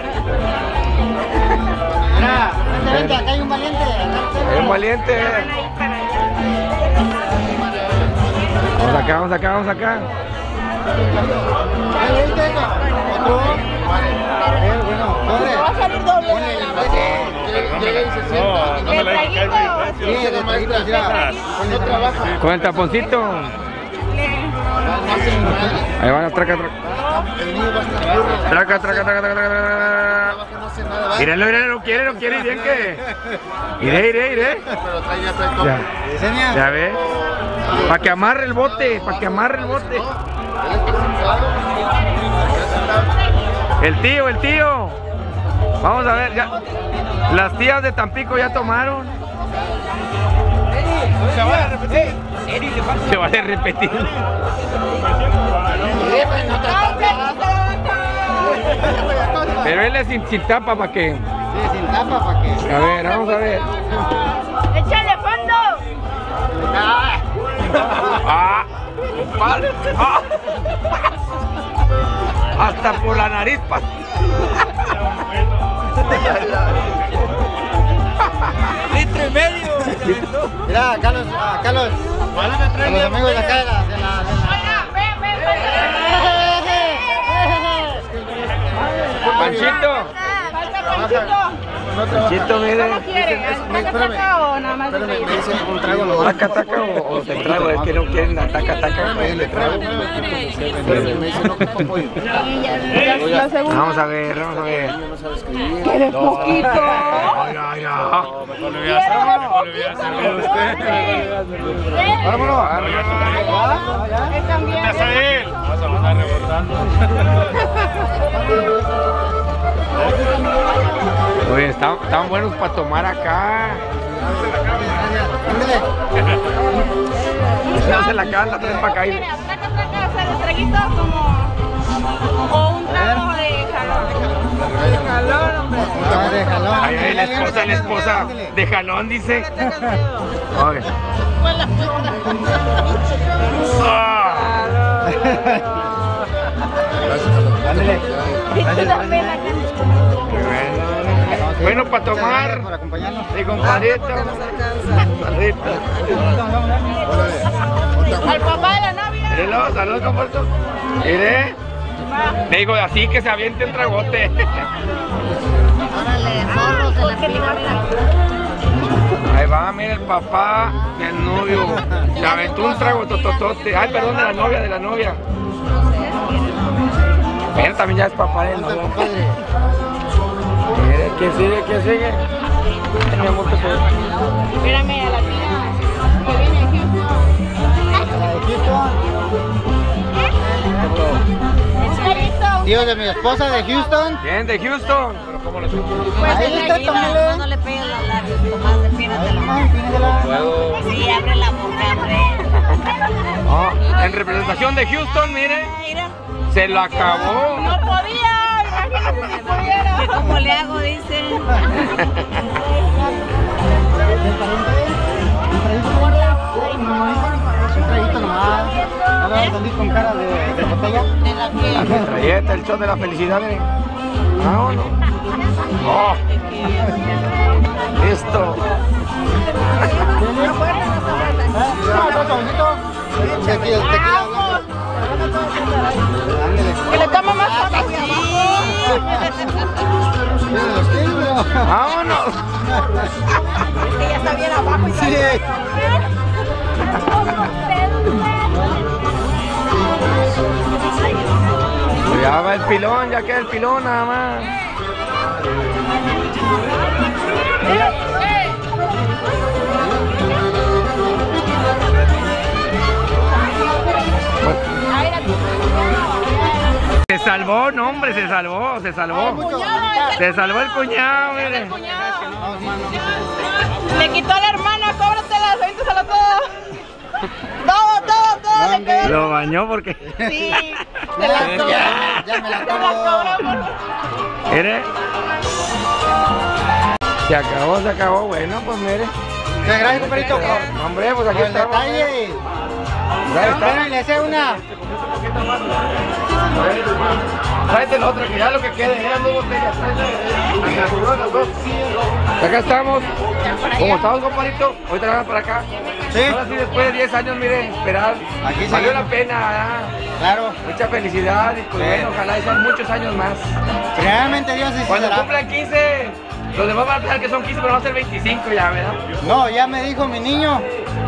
E: Mira, vente, vente, acá hay un valiente.
D: Es un valiente. Vamos acá, vamos acá, vamos acá.
E: Otro. Bueno, doble.
H: Va a salir doble.
C: No, no me la hay que caer.
E: Sí, de traguitos, mira. Cuando trabaja.
D: Con el taponcito. Ahí van, traca, traca.
E: El niño va a estar burro.
D: Traca, traca, traca, traca, traca.
E: No hace nada, va.
D: Míralo, míralo, no quiere, no quiere, bien que. Iré, iré, iré.
E: Pero trae ya trae todo.
D: Ya,
E: Enseña.
D: ya ves. Para que amarre el bote, para que amarre el bote. El tío, el tío. Vamos a ver, ya. Las tías de Tampico ya tomaron.
E: Se va a repetir.
D: Se va a repetir. Pero él es sin, sin tapa para que.
E: Sí, sin tapa para que.
D: A ver, vamos a ver.
H: ¡Échale fondo!
D: Ah, vale. Ah. Hasta por la nariz. Pa. Litro y medio.
E: Mira, acá los, acá los, a los amigos de acá de la, de la, de la...
H: Oiga, ven, ven, ven.
D: Panchito.
H: Falta Panchito.
D: Panchito, mire.
H: ¿Cómo quieren? ¿Taca, taca o nada más de
E: Me
H: traguito?
E: dicen un trago nomás.
D: ¿Taca, taca o, o te trago? Es que no quieren la taca, taca.
E: Le trago. Me dicen no ocupa pollo.
H: La segunda.
D: Vamos a ver, vamos a ver.
H: ¿Quieres poquito?
D: Ay, ay, ay.
C: Mejor le voy a hacer, mejor le voy a servir a usted.
D: Vámonos.
H: Él también.
C: ¿Qué hace él? Vas a mandar rebotando.
D: Oye, están, están buenos para tomar acá.
E: Ándale.
D: No se la acaban, la traen para acá.
H: Mira, taca, taca, o sea, de traguito como... O un trago de jalón. De jalón, hombre.
E: Un trago de jalón.
D: Ay, ay, la esposa, la esposa de jalón, dice. Oye. Ah.
E: Ándale.
H: Y tú también acá.
D: Bueno, para tomar.
E: Por acompañarnos.
D: Sí, compadrito. Compadrito.
H: Al papá de la novia.
D: Mírelo, saludos, compadrito. Mire. Me digo, así que se aviente un tragote. Ahí va, mira el papá del novio. Se aventó un trago tototote. Ay, perdón, de la novia, de la novia. Pero también ya es papá del novio. Mire, ¿quién sigue? ¿Quién sigue? Tenemos que ser.
H: Espérame a la tía. Que viene de Houston.
E: La de Houston.
H: Un traguito.
E: Tío de mi esposa de Houston.
D: ¿Quién? ¿De Houston?
H: Pues
E: Ahí
H: el
E: está,
H: traguito.
E: tómale.
H: No le pegues los labios, Tomás, despídatela.
E: Ay, pídela.
H: Sí, abre la boca, abre.
D: Oh, en representación de Houston, mire.
H: Mira.
D: Se lo acabó.
H: No podía, imagínate si pudiera.
I: ¿Cómo le hago? Dice.
E: Un traguito nomás. A ver, salí con cara de, de botella.
D: La metralleta, el show de la felicidad, miren. Vámonos. Oh. Listo.
H: Que le toma más agua.
D: Vámonos.
H: Que ya está bien abajo.
E: Sí.
D: Ya va el pilón, ya queda el pilón nada más. Se salvó, no hombre, se salvó, se salvó. Se salvó el cuñado, mire.
H: Le quitó a la hermana, cóbratela, avénteselo todo. Todo, todo, todo le quedó.
D: Lo bañó porque...
H: Sí, te la cobró.
E: Ya me la
H: Te la cobró.
D: Mire. Se acabó, se acabó. Bueno, pues mire.
E: Muchas gracias, compadrito.
D: Hombre, pues aquí
E: Por el
D: estamos.
E: detalle.
D: Ya está.
E: Bueno, le hace una.
D: Tráete la otra, que ya lo que quede, eran dos botellas. Tráete las dos. Acá estamos. Como estamos, compadrito. Hoy trabajan para acá.
E: Sí.
D: Ahora sí, después de diez años, miren, esperar.
E: Aquí
D: valió
E: seguimos.
D: la pena, ¿verdad?
E: Claro.
D: Mucha felicidad y pues
E: Sí.
D: bueno, ojalá sean muchos años más.
E: Realmente Dios sí
D: Cuando
E: será.
D: cumplan quince, los demás van a pensar que son quince, pero van a ser veinticinco ya, ¿verdad?
E: No, ya me dijo mi niño.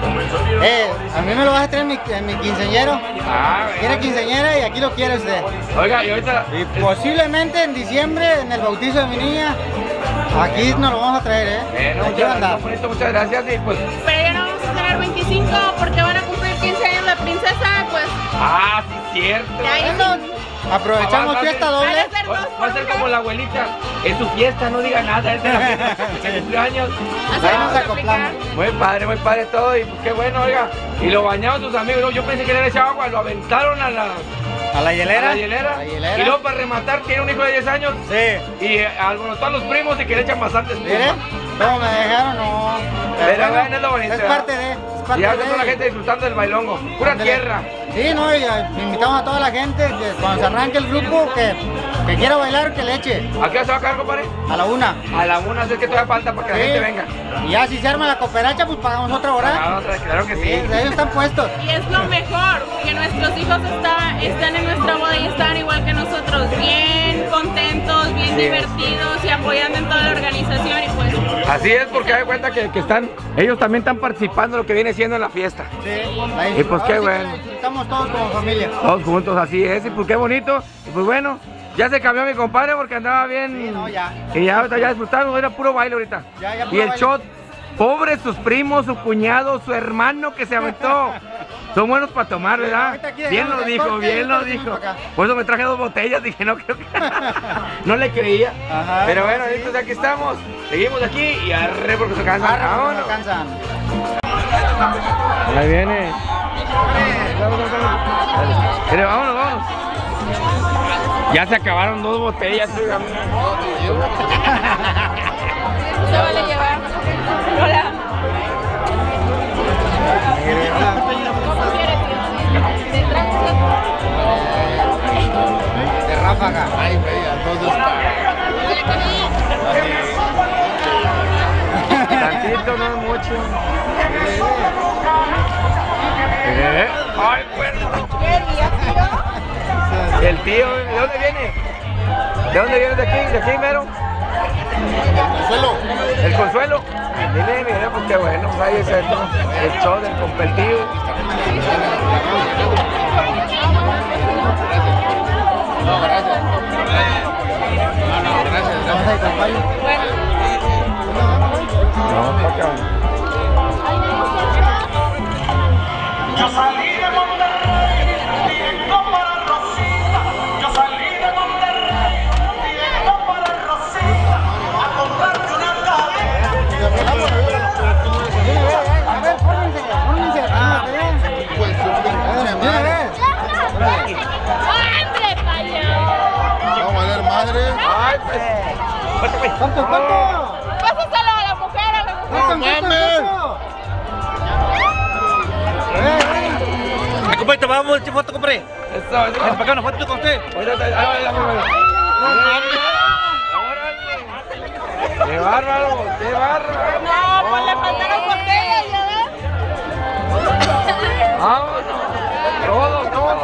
E: Eh, a mí me lo vas a traer en mi, en mi quinceañero.
D: Ah,
E: Quiere quinceañera y aquí lo quiere usted.
D: Oiga, y ahorita...
E: Y posiblemente en diciembre, en el bautizo de mi niña, aquí nos lo vamos a traer, ¿eh?
D: Bueno,
E: Aquí va a
D: muchas,
E: andar.
D: bonito, muchas gracias y pues...
H: Pero ya no vamos a tener veinticinco porque van a cumplir quince años la princesa, pues.
D: Ah, sí, cierto.
H: Ya ahí no.
E: Aprovechamos
D: Ah, va-
E: fiesta
D: va-
E: doble.
H: Van a ser dos
D: Va a ser
H: por
D: como
H: una.
D: la abuelita, es su fiesta, no diga nada, es de la fiesta, que cumplió años.
H: Así
E: Ahí
H: vamos
E: nos
H: a
E: acoplamos.
H: aplicar.
D: Muy padre, muy padre todo y pues qué bueno, oiga. Y lo bañaron sus amigos, ¿no? Yo pensé que le había echado agua, lo aventaron a la,
E: A la
D: a
E: hielera.
D: la hielera.
E: A la hielera.
D: Y luego para rematar tiene un hijo de diez años
E: Sí.
D: y alborotó a los primos y que le echan bastante espuma.
E: Mire, ¿cómo me dejaron? No.
D: Pero bueno, es lo bonito,
E: Es
D: ¿verdad?
E: parte de. Es parte
D: Y ya
E: de.
D: está toda la gente disfrutando del bailongo, pura
E: Ándale.
D: tierra.
E: Sí, no, y eh, invitamos a toda la gente que cuando se arranque el grupo que, que quiera bailar, que le eche.
D: ¿A qué hora se va a acabar, compadre?
E: A la una.
D: A la una, es que todavía falta para que la
E: Sí.
D: gente venga.
E: Y ya si se arma la cooperacha, pues pagamos otra hora.
D: Ah, otra, claro que
E: Sí,
D: sí.
E: ellos están puestos.
H: Y es lo mejor, que nuestros hijos está, están en nuestra boda y están igual que nosotros, bien contentos, bien
D: Sí.
H: divertidos y apoyando en toda la organización y pues
D: Así es, porque hay cuenta que, que están, ellos también están participando en lo que viene siendo en la fiesta.
E: Sí, la
D: Y pues qué
E: ahora sí que
D: bueno.
E: la disfrutamos todos como familia.
D: Todos juntos, así es, y pues qué bonito. Y pues bueno, ya se cambió mi compadre porque andaba bien.
E: Sí, no, ya.
D: Y ya, ahorita ya disfrutamos, era puro baile ahorita.
E: Ya, ya,
D: y
E: puro
D: el
E: baile.
D: shot, pobre sus primos, su cuñado, su hermano que se aventó. Son buenos para tomar, ¿verdad?
E: ahorita aquí
D: Bien
E: dejamos
D: lo
E: el
D: dijo,
E: corte,
D: bien lo
E: ahorita
D: dijo.
E: venimos para acá.
D: Por eso me traje dos botellas, dije, no creo que... No le creía.
E: Ajá,
D: Pero bueno,
E: sí.
D: entonces aquí estamos, seguimos aquí y arre porque se cansan.
E: Arre, porque
D: Vámonos.
E: no cansan.
D: Ahí viene. Mire, vámonos, vámonos. Ya se acabaron dos botellas. Oiga.
H: se vale llevar. Hola. ¿Cómo quieres, tío? ¿De trago?
E: De ráfaga. Ay,
D: Tantito, no es mucho. Eh, Ay, bueno.
H: ¿Qué día, tío?
D: El tío, ¿de dónde viene? ¿De dónde viene? ¿De aquí? ¿De aquí, mero?
E: Consuelo.
D: ¿El Consuelo? Dile, mire, pues qué bueno, pues ahí es el, el show del competitivo.
E: Vamos a ir con Payo.
D: No, para acá.
F: Yo salí de Monterrey, directo para Rosita. Yo salí de Monterrey, directo para Rosita. A comprarme una cadena.
E: A ver, fórmense, fórmense. De una vez.
H: ¡Hombre, payo!
I: Va a valer madre.
D: Ay, pues. Fuerte, pues.
E: ¿Cuánto, cuánto?
H: Pásaselo a la mujer, a la mujer.
E: mames!
I: Compadre, te vamos a echar foto, compadre.
D: Eso,
I: Para acá una foto con usted.
D: ¡Qué bárbaro! ¡Qué bárbaro!
H: No, pues le faltaron botellas, ya ves.
D: ¡Vámonos! ¡Todo, todo!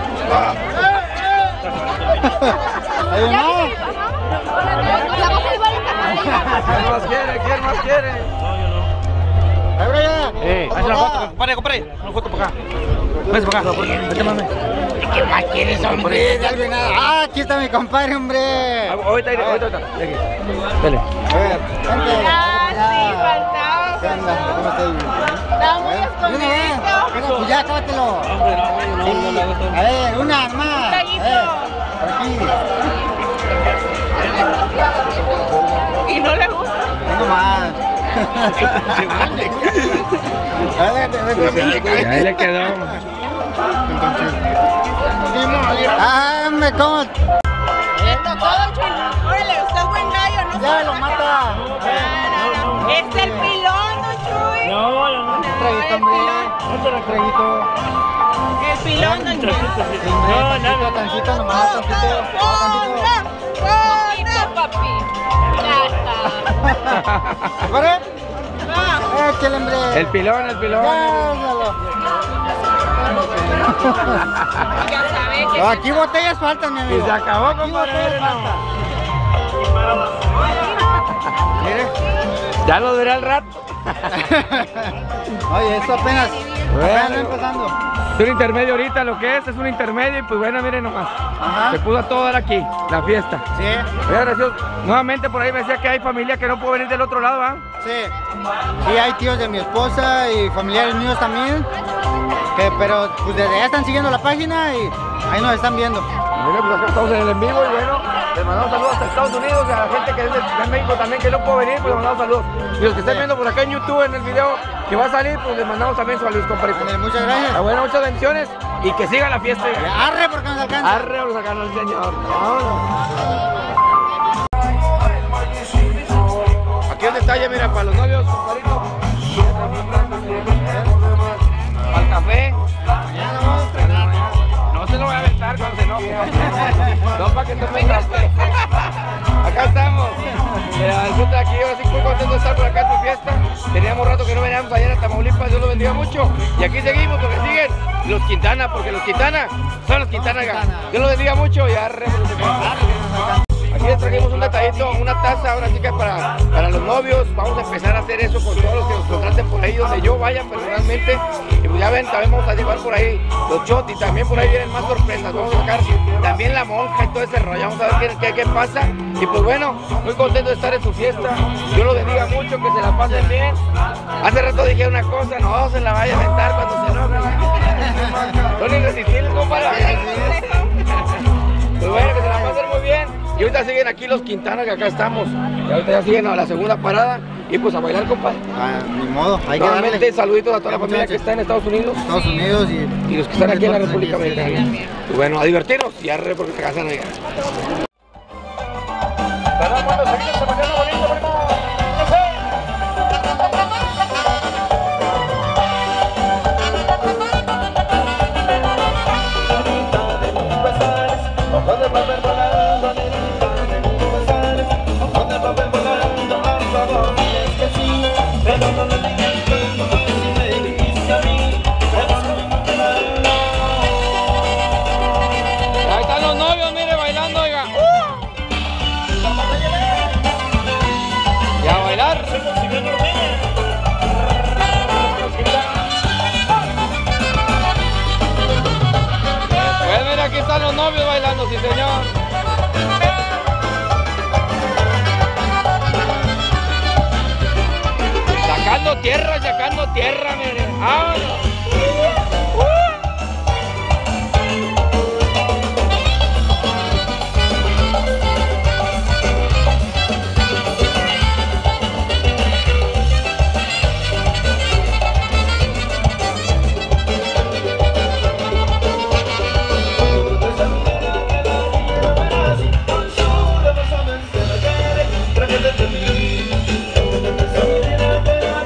E: Ahí
H: Ya
E: no.
H: que la vas a llevar en casa.
D: ¿Quién más quiere? ¿Quién más quiere?
E: Ahí, Brian.
I: Eh, haz la foto, compadre, compadre. Una foto para acá. Ven para acá. Vete, mami.
E: ¿Qué más quieres, hombre? De algo y nada. Ah, aquí está mi compadre, hombre.
D: Ahorita, ahorita, ahorita. Dale.
E: A ver, vente.
H: Ah, sí, faltaba.
E: ¿Qué onda? ¿Cómo estás?
H: Estaba muy
E: Una
H: escondido.
E: vez. Pues ya, acábatelo. Sí. A ver, una más.
H: Un traguito.
E: A ver, por aquí.
H: Y no le gusta.
E: Tengo más. A ver, vente, vente.
D: Ahí le quedó.
E: Ah, hombre, ¿cómo?
H: Esto todo, chulo. Órale, usted es buen gallo, ¿no?
E: Ya lo mata.
H: Es el pilón, ¿no, Chuy?
C: No, no, no.
E: Un traguito, hombre. Un traguito.
H: El pilón, don Chuy.
E: No, no, no. Tantito nomás, tantito.
H: ¡Ponga! ¡Ponga, papi! Ya está.
E: ¿Corre?
H: Va.
E: Échale, hombre.
D: El pilón, el pilón.
E: Dáselo.
H: Ya sabe que...
E: No, aquí botellas faltan, mi
D: Y
E: amigo.
D: se acabó,
E: Aquí
D: compadre.
E: botellas faltan. Mire.
D: Ya lo duré al rato.
E: Oye, esto apenas, apenas va empezando.
D: Es un intermedio ahorita, lo que es, es un intermedio y pues bueno, miren nomás.
E: Ajá.
D: Se pudo a todo dar aquí, la fiesta.
E: Sí,
D: Oiga, gracioso. Nuevamente por ahí me decía que hay familia que no puede venir del otro lado, ¿ah?
E: sí. Sí, hay tíos de mi esposa y familiares míos también. Que, pero pues desde allá están siguiendo la página y ahí nos están viendo.
D: Mira, pues acá estamos en el en vivo y bueno, les mandamos saludos hasta Estados Unidos y a la gente que es de, de México también que no puede venir, pues les mandamos saludos. Y los que están viendo por acá en YouTube en el video que va a salir, pues les mandamos también saludos, compadre.
E: Ándale, muchas gracias.
D: Ah, bueno, muchas bendiciones y que siga la fiesta.
E: Arre porque nos alcanza.
D: Arre, vamos a ganar el señor. Vámonos. Aquí un detalle, mira, para los novios, compadrito. Para el café.
E: Ya lo vamos a estrenar.
D: No se lo voy a aventar cuando se enoje. No, para que tome café. Acá estamos. Mira, disfruta aquí, ahora sí muy contento de estar por acá en tu fiesta. Teníamos rato que no veníamos allá en Tamaulipas, Dios los bendiga mucho. Y aquí seguimos porque siguen los Quintana, porque los Quintana son los Quintana. Dios los bendiga mucho y arre. Aquí les trajimos un detallito, una taza, ahora sí que para, para los novios. Vamos a empezar a hacer eso con todos los que nos contraten por ahí, donde yo vaya personalmente. Y pues ya ven, también vamos a llevar por ahí los shots y también por ahí vienen más sorpresas. Vamos a sacar también la monja y todo ese rollo. Vamos a ver qué, qué, qué pasa. Y pues bueno, muy contento de estar en su fiesta. Yo los bendiga mucho, que se la pasen bien. Hace rato dije una cosa, no se la vaya a aventar cuando se enojen. Son irresistibles, compadre. Pues bueno, que se la pasen muy bien. Y ahorita siguen aquí los Quintana, que acá estamos. Y ahorita ya siguen a la segunda parada. Y pues a bailar, compadre.
E: Ah, ni modo, hay que
D: Nuevamente,
E: darle.
D: saluditos a toda la familia que está en Estados Unidos.
E: Estados Unidos y...
D: Y los que están aquí en la República Dominicana. Y bueno, a divertirnos y arre porque te casan allá. Ahí están los novios, mire, bailando, oiga. Y a bailar. Pues mira, aquí están los novios bailando, sí señor. Sacando tierra, sacando tierra, mire. ¡Vámonos!
F: Para que te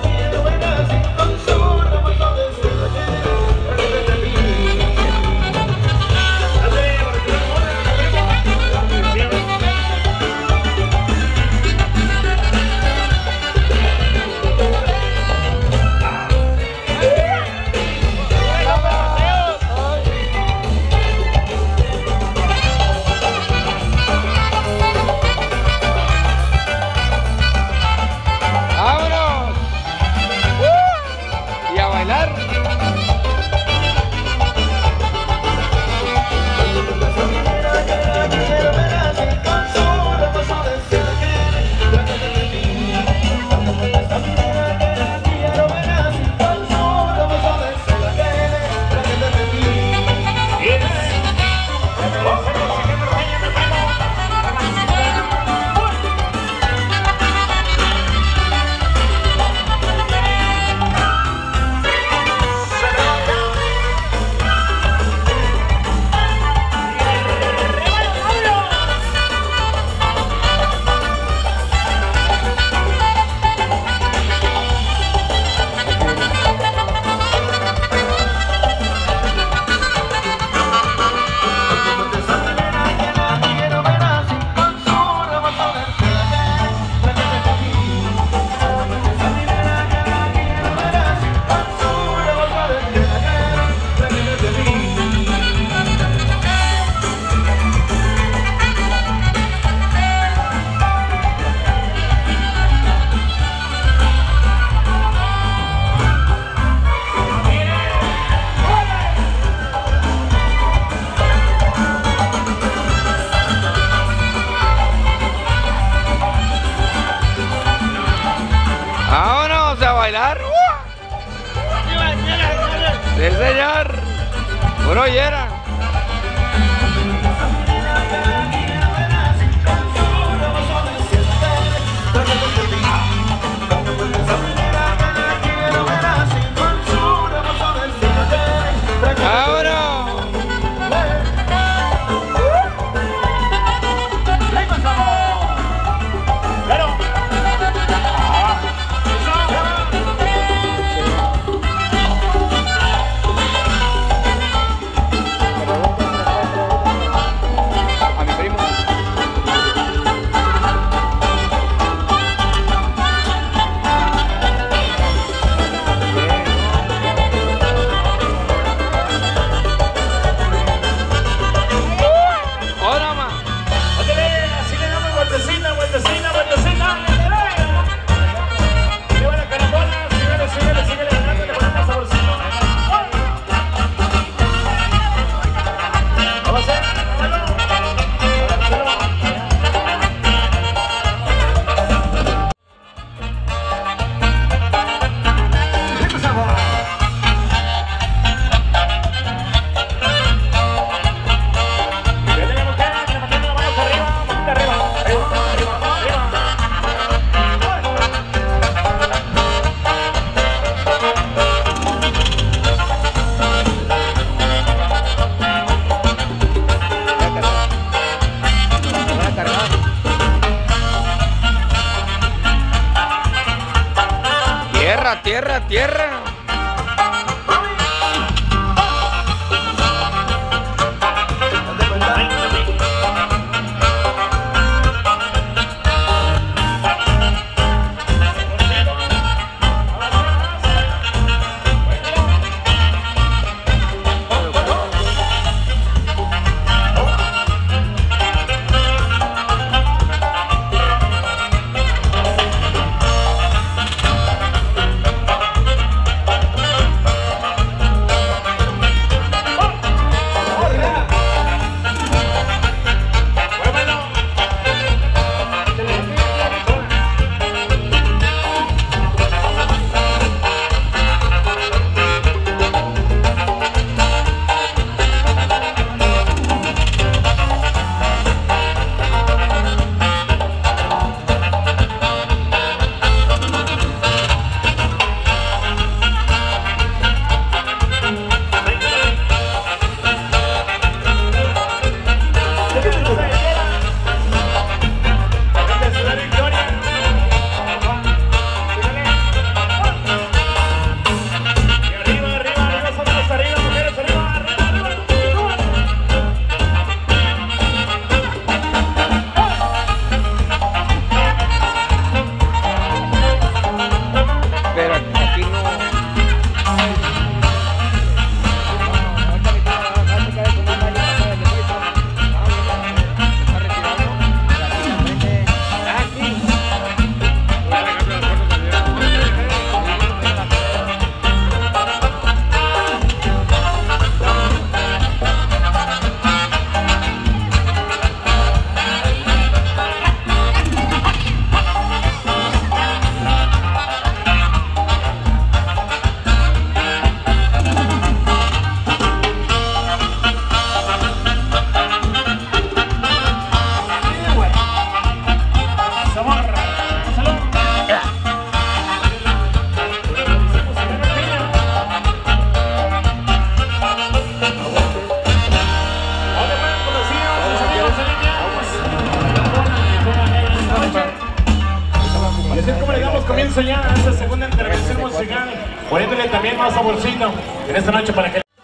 D: Puro hiera. Ahora. Tierra, tierra, tierra.
C: comienzo ya a esta segunda intervención musical, poniéndole también más saborcito en esta noche para que...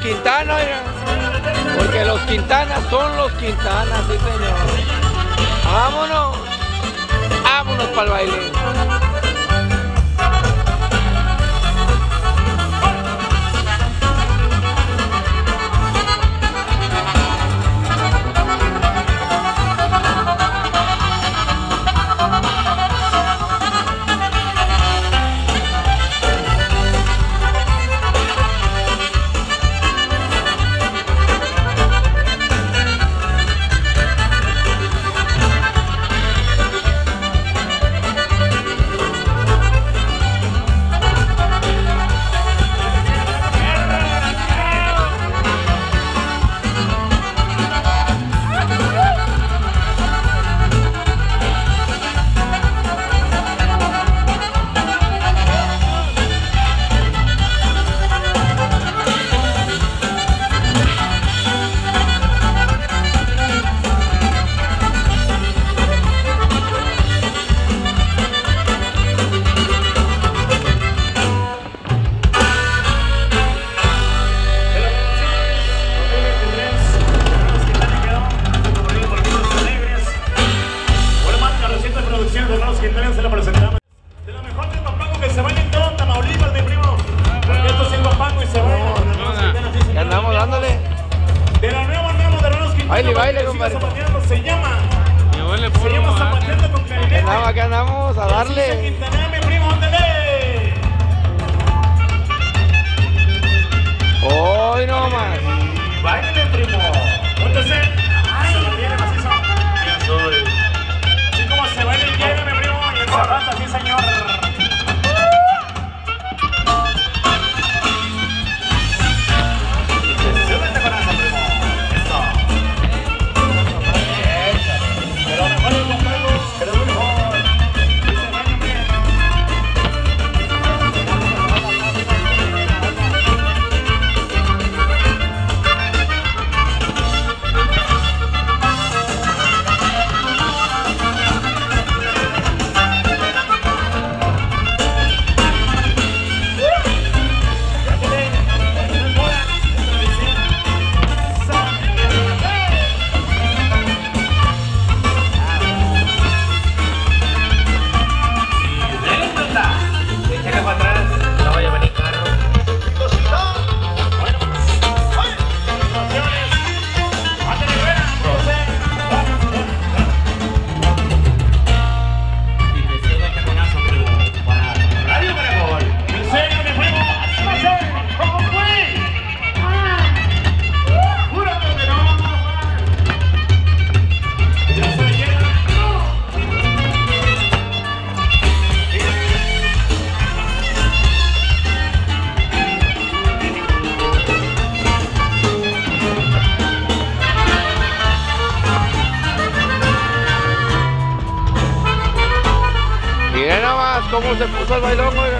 D: Quintana, oiga. Porque los Quintanas son los Quintanas, sí señor. Vámonos. Vámonos para el baile. Baile, baile, compadre.
C: Se llama.
D: Se llama Zapateando con Clarinete. Aquí andamos a darle. Hoy no más.
C: Baile, primo. Póntese. Se lo tiene macizo. Yo soy. Así como se baila el lleve, mi primo. Y el zapata, sí, señor.
D: ¿Cómo se puso el bailón, oiga?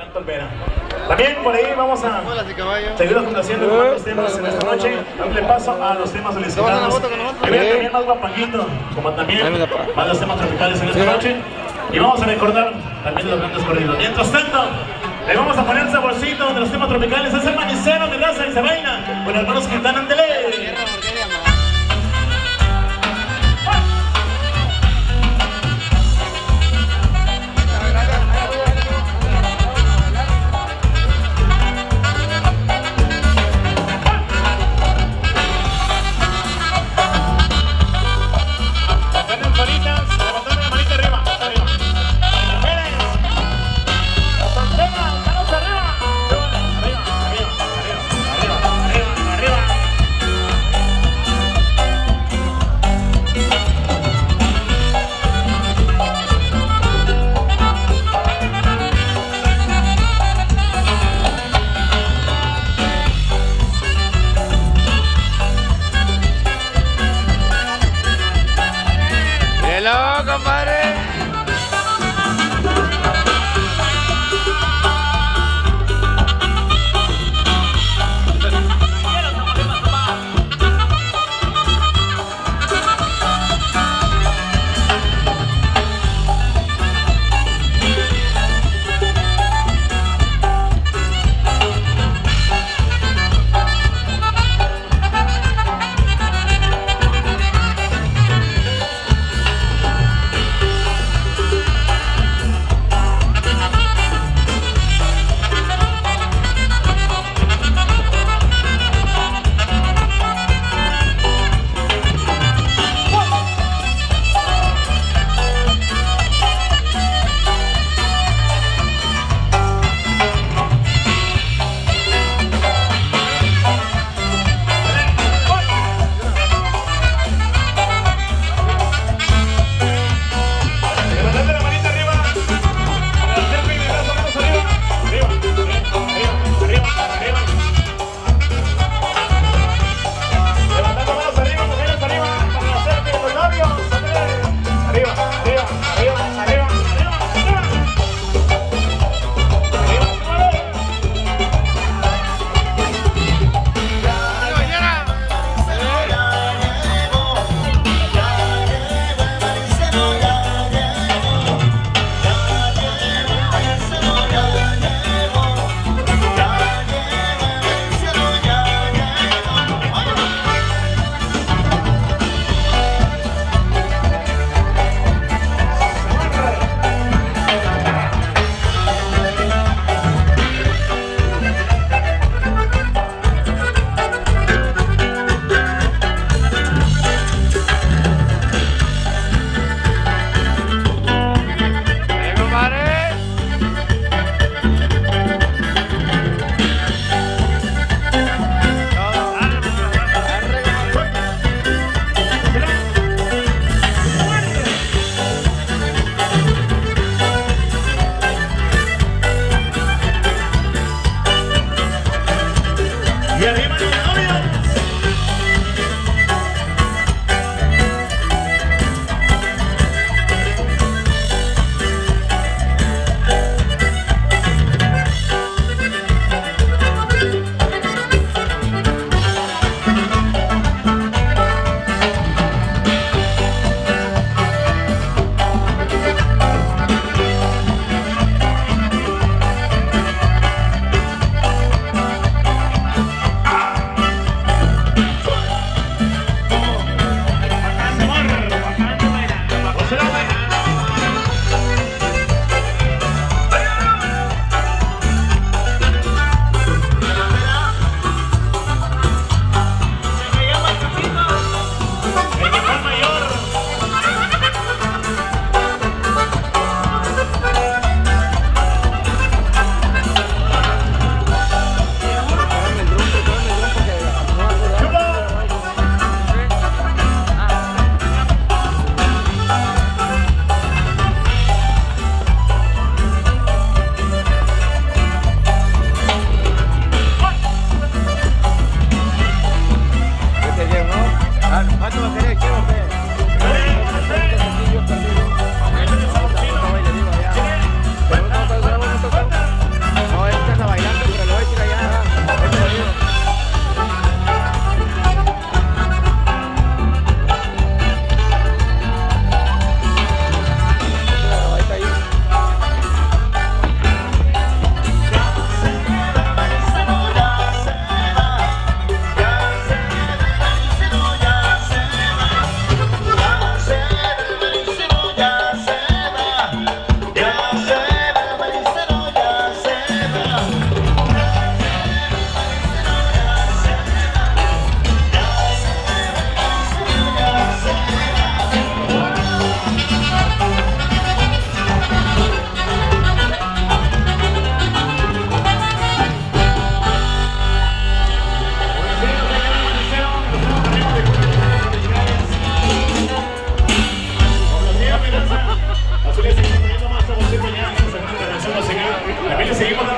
C: Canto Olvera. También por ahí vamos a seguir complaciendo con otros temas en esta noche. Darle paso a los temas solicitados. Y viene también más guapanguito, como también más los temas tropicales en esta noche. Y vamos a recordar también los grandes corridos. Mientras tanto, le vamos a poner saborcito de los temas tropicales. Es el manicero de raza y se baila con hermanos Quintana Andele.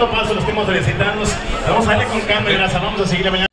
C: dando paso, los estamos felicitando. Vamos a darle con calma y gracias. Vamos a seguir mañana.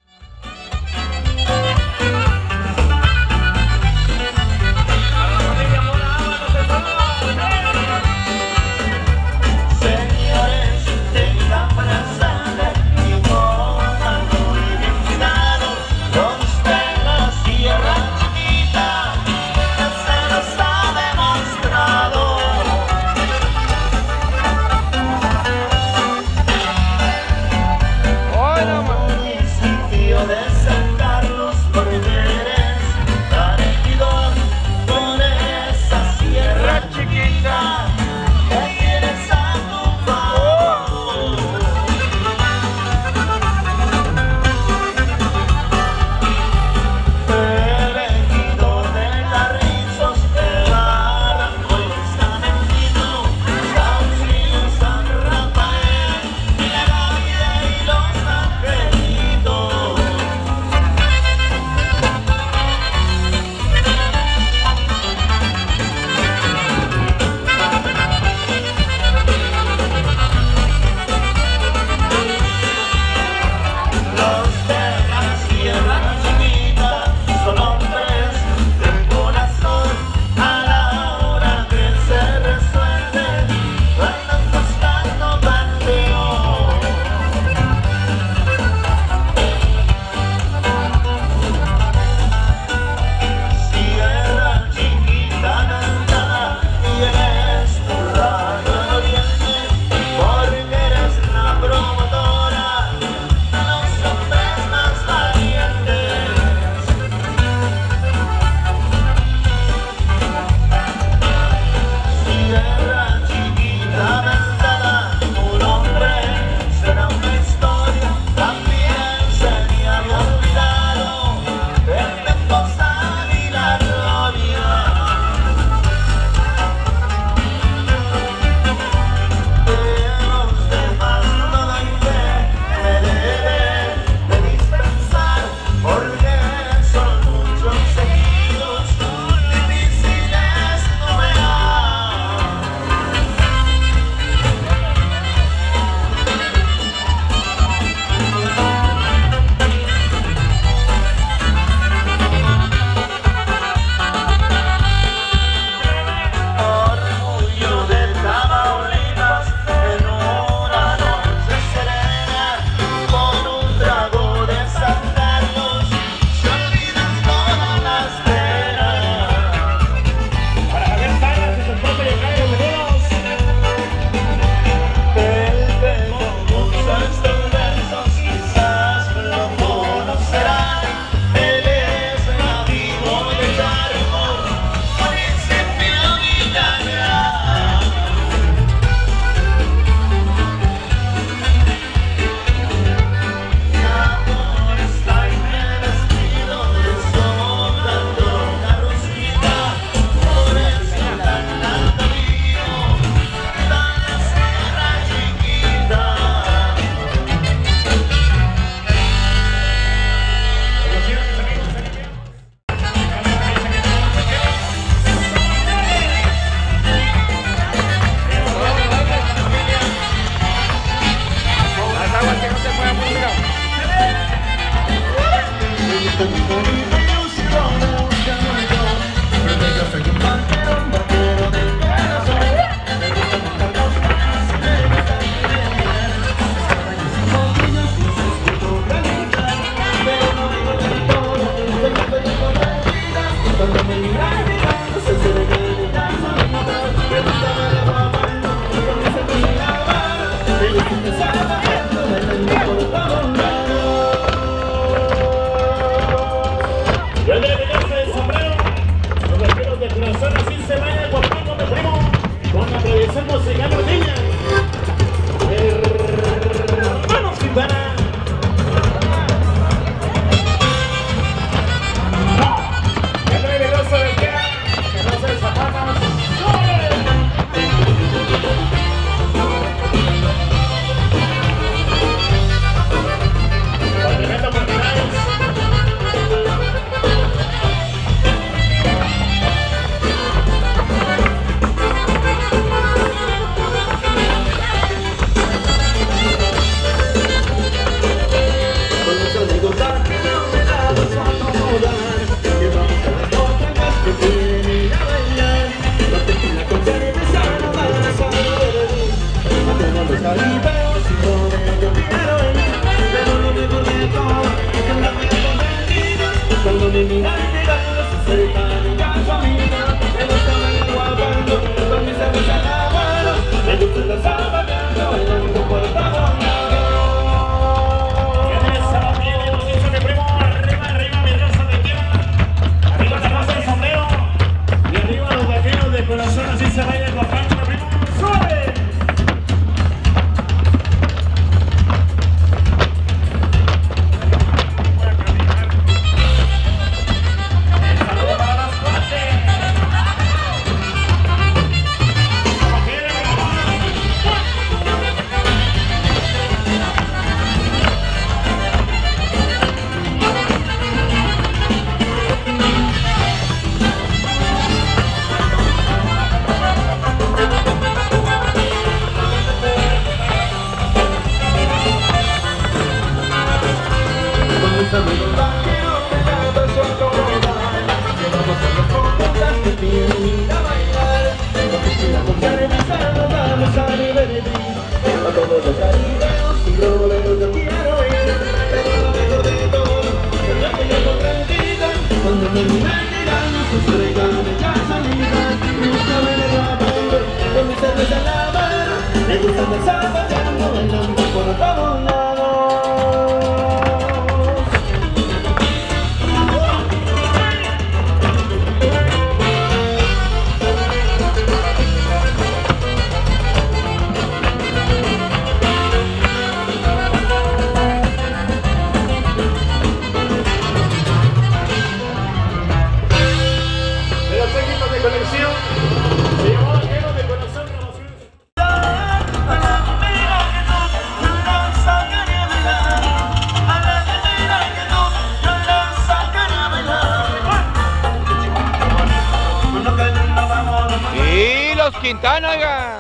D: Quintana, oiga.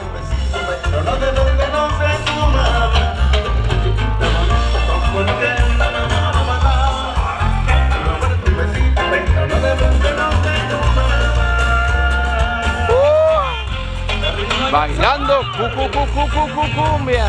D: Uh, bailando cu, cu, cu, cu, cu, cu, cumbia.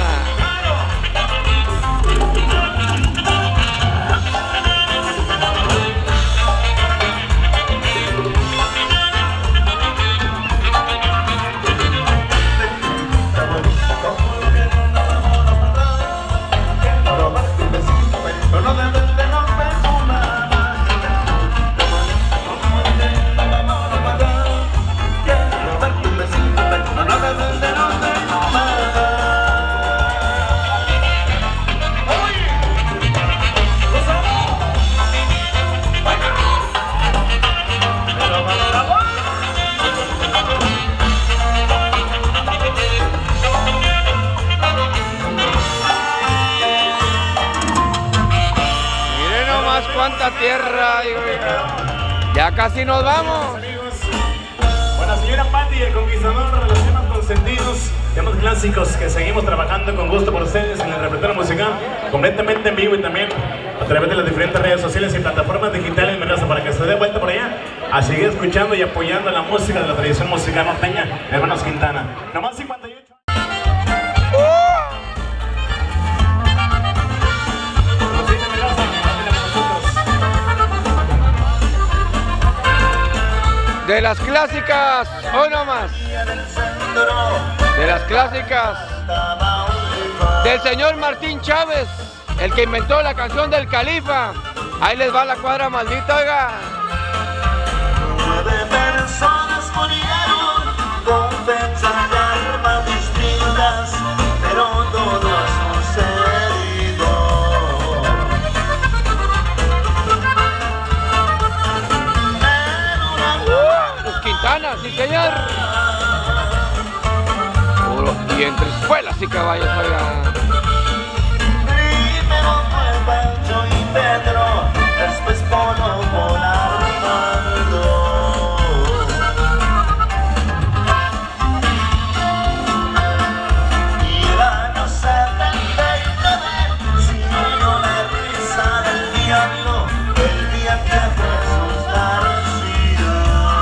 D: Cuánta tierra, digo, ya casi nos vamos.
C: Bueno, señora Patti y el Conquistador, los temas consentidos, temas clásicos que seguimos trabajando con gusto por ustedes en el repertorio musical, completamente en vivo y también a través de las diferentes redes sociales y plataformas digitales, ¿verdad? Para que se dé vuelta por allá a seguir escuchando y apoyando la música de la tradición musical norteña de Hermanos Quintana. Nomás cincuenta y ocho.
D: De las clásicas, hoy nomás. De las clásicas del señor Martín Chávez, el que inventó la canción del Califa. Ahí les va la cuadra maldita, oiga.
F: Nueve personas murieron con fechas de armas distintas, pero todo ha sucedido.
D: Los Quintana, sí señor. Puro, y entre espuelas y caballos, oiga.
F: Primero fue Pancho y Pedro, después Polo por Armando. Y el año setenta y nueve siguió la risa del diablo el día que Jesús nació.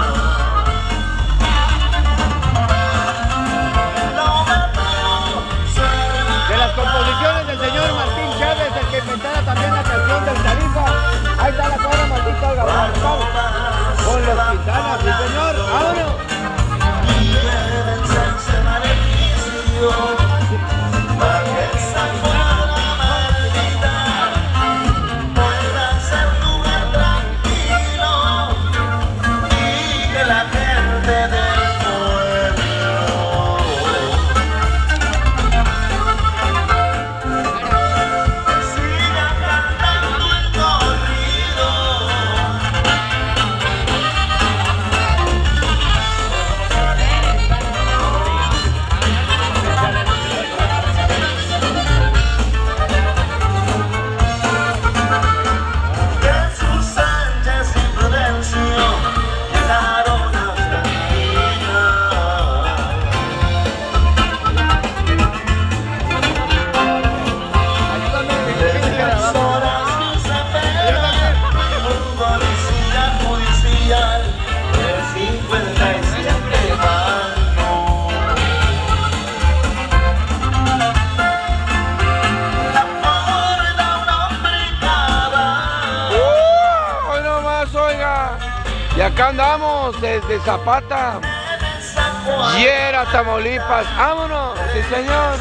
E: De las composiciones del señor Martín Chávez, el que inventara también la canción del Califa. Ahí está la cuadra maldita, oiga, con los Quintana, sí señor, vámonos.
F: Y deben ser maleficio para que esa cuadra maldita pueda ser lugar tranquilo y que la gente del pueblo siga cantando el corrido.
D: acá andamos desde Zapata, Llera, Tamaulipas. ¡Vámonos! ¡Sí, señor!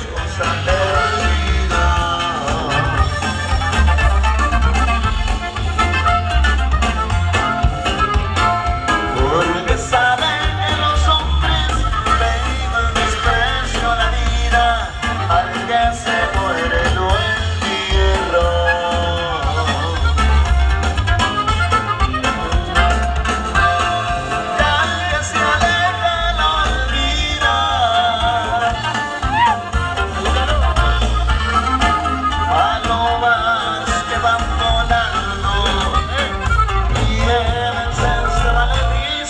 F: Porque saben que los hombres ven desprecio a la vida, al que se muere lo entierro. Y al que se aleja lo olvida, a lo más que van volando y deben ser se vale.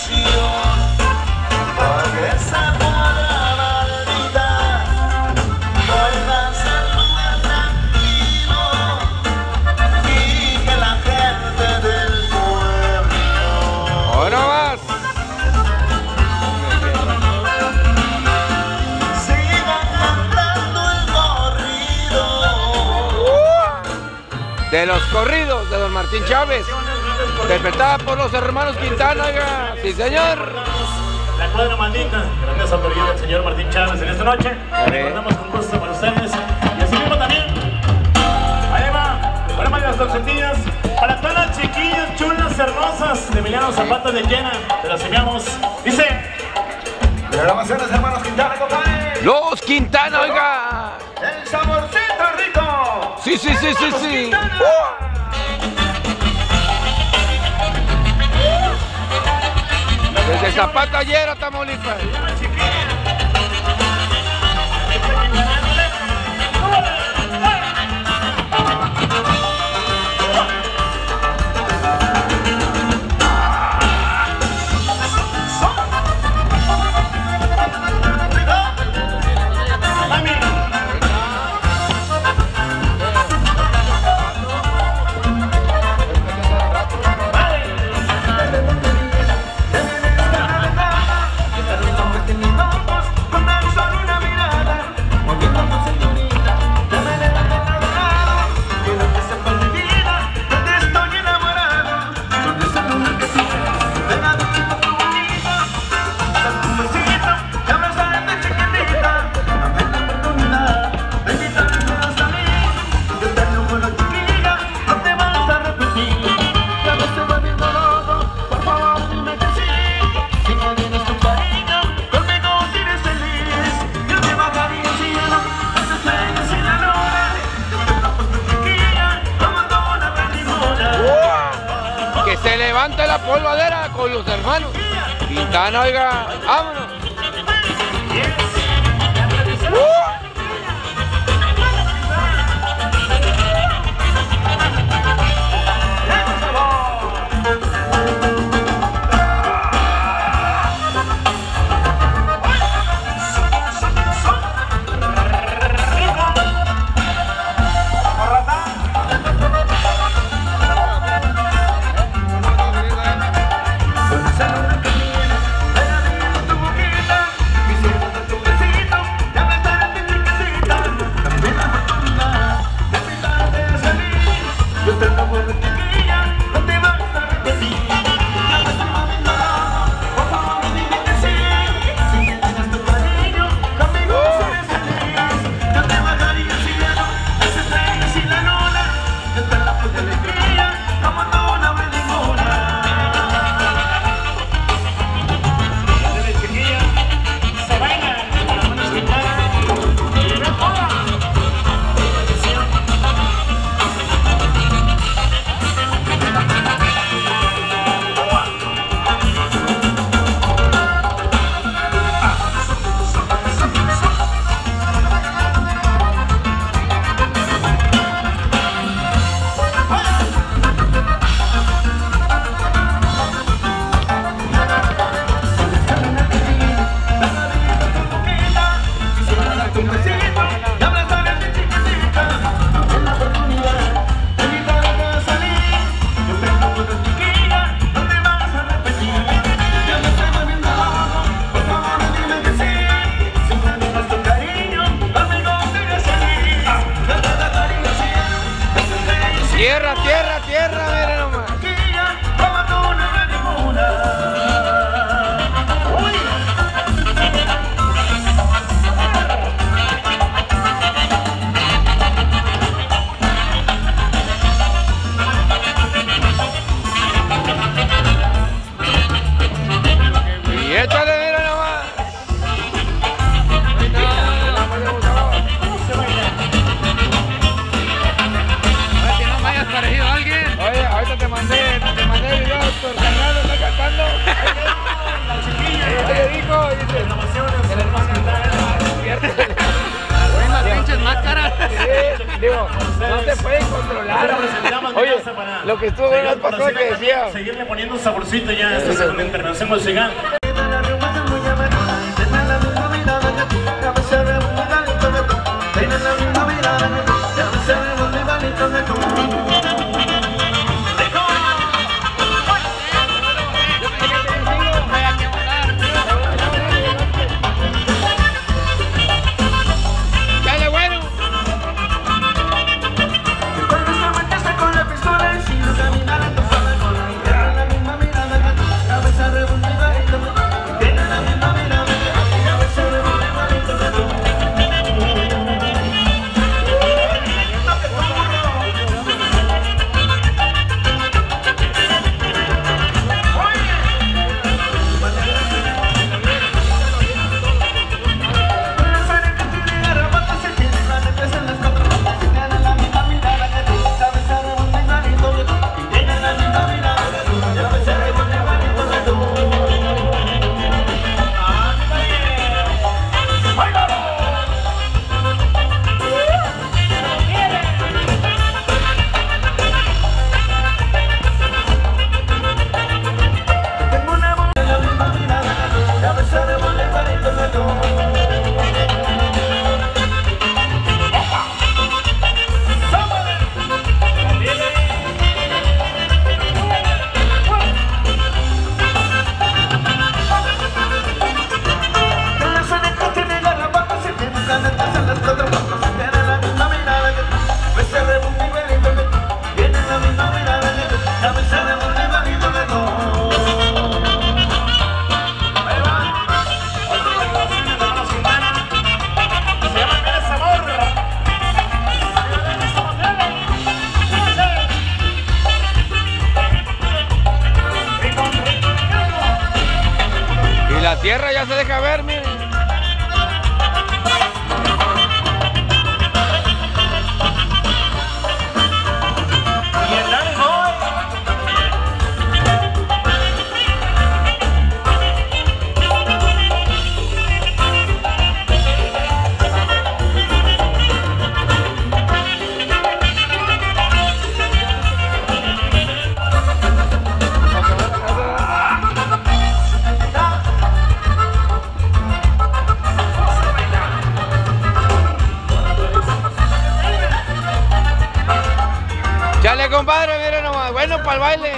F: Porque esa pueda vida vuelva a ser lugar tranquilo y que la gente del pueblo
D: ¡ahora más!
F: siga cantando el corrido
D: De los corridos de don Martín Chávez, interpretada por los hermanos Quintana, oiga. Sí, señor.
C: La cuadra maldita, gracias autoridad del señor Martín Chávez en esta noche. Recordamos con gusto para ustedes. Y así mismo también. Ahí va, para más de las consentidas. Para todas las chiquillas chulas, hermosas de Emiliano Zapata de Llena, te las enviamos. Dice.
G: Grabaciones hermanos Quintana, compadre.
D: Los Quintana, oiga.
G: El saborcito rico.
D: Sí, sí, sí, sí, sí. Desde Zapata, Llera, Tamaulipas. Se levanta la polvadera con los hermanos Quintana, oiga, vámonos. ¡Uh! Tierra, tierra, tierra, miren nomás. No se puede controlar. Oye, lo que estuvo en las pasadas que decía.
C: Seguirle poniendo un saborcito ya a esta segunda intervención musical.
D: La tierra ya se deja ver, miren.
C: Y el Danny Boy.
D: Chale, compadre, miren nomás, bueno para el baile.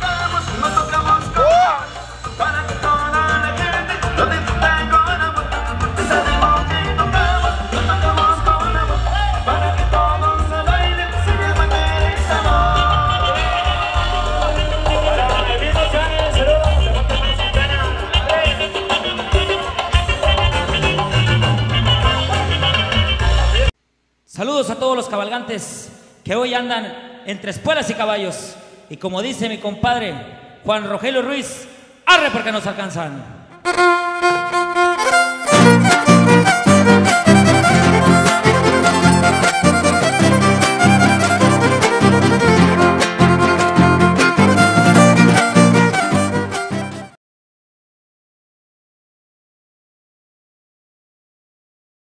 A: Saludos a todos los cabalgantes que hoy andan entre espuelas y caballos. Y como dice mi compadre Juan Rogelio Ruiz, arre porque nos alcanzan.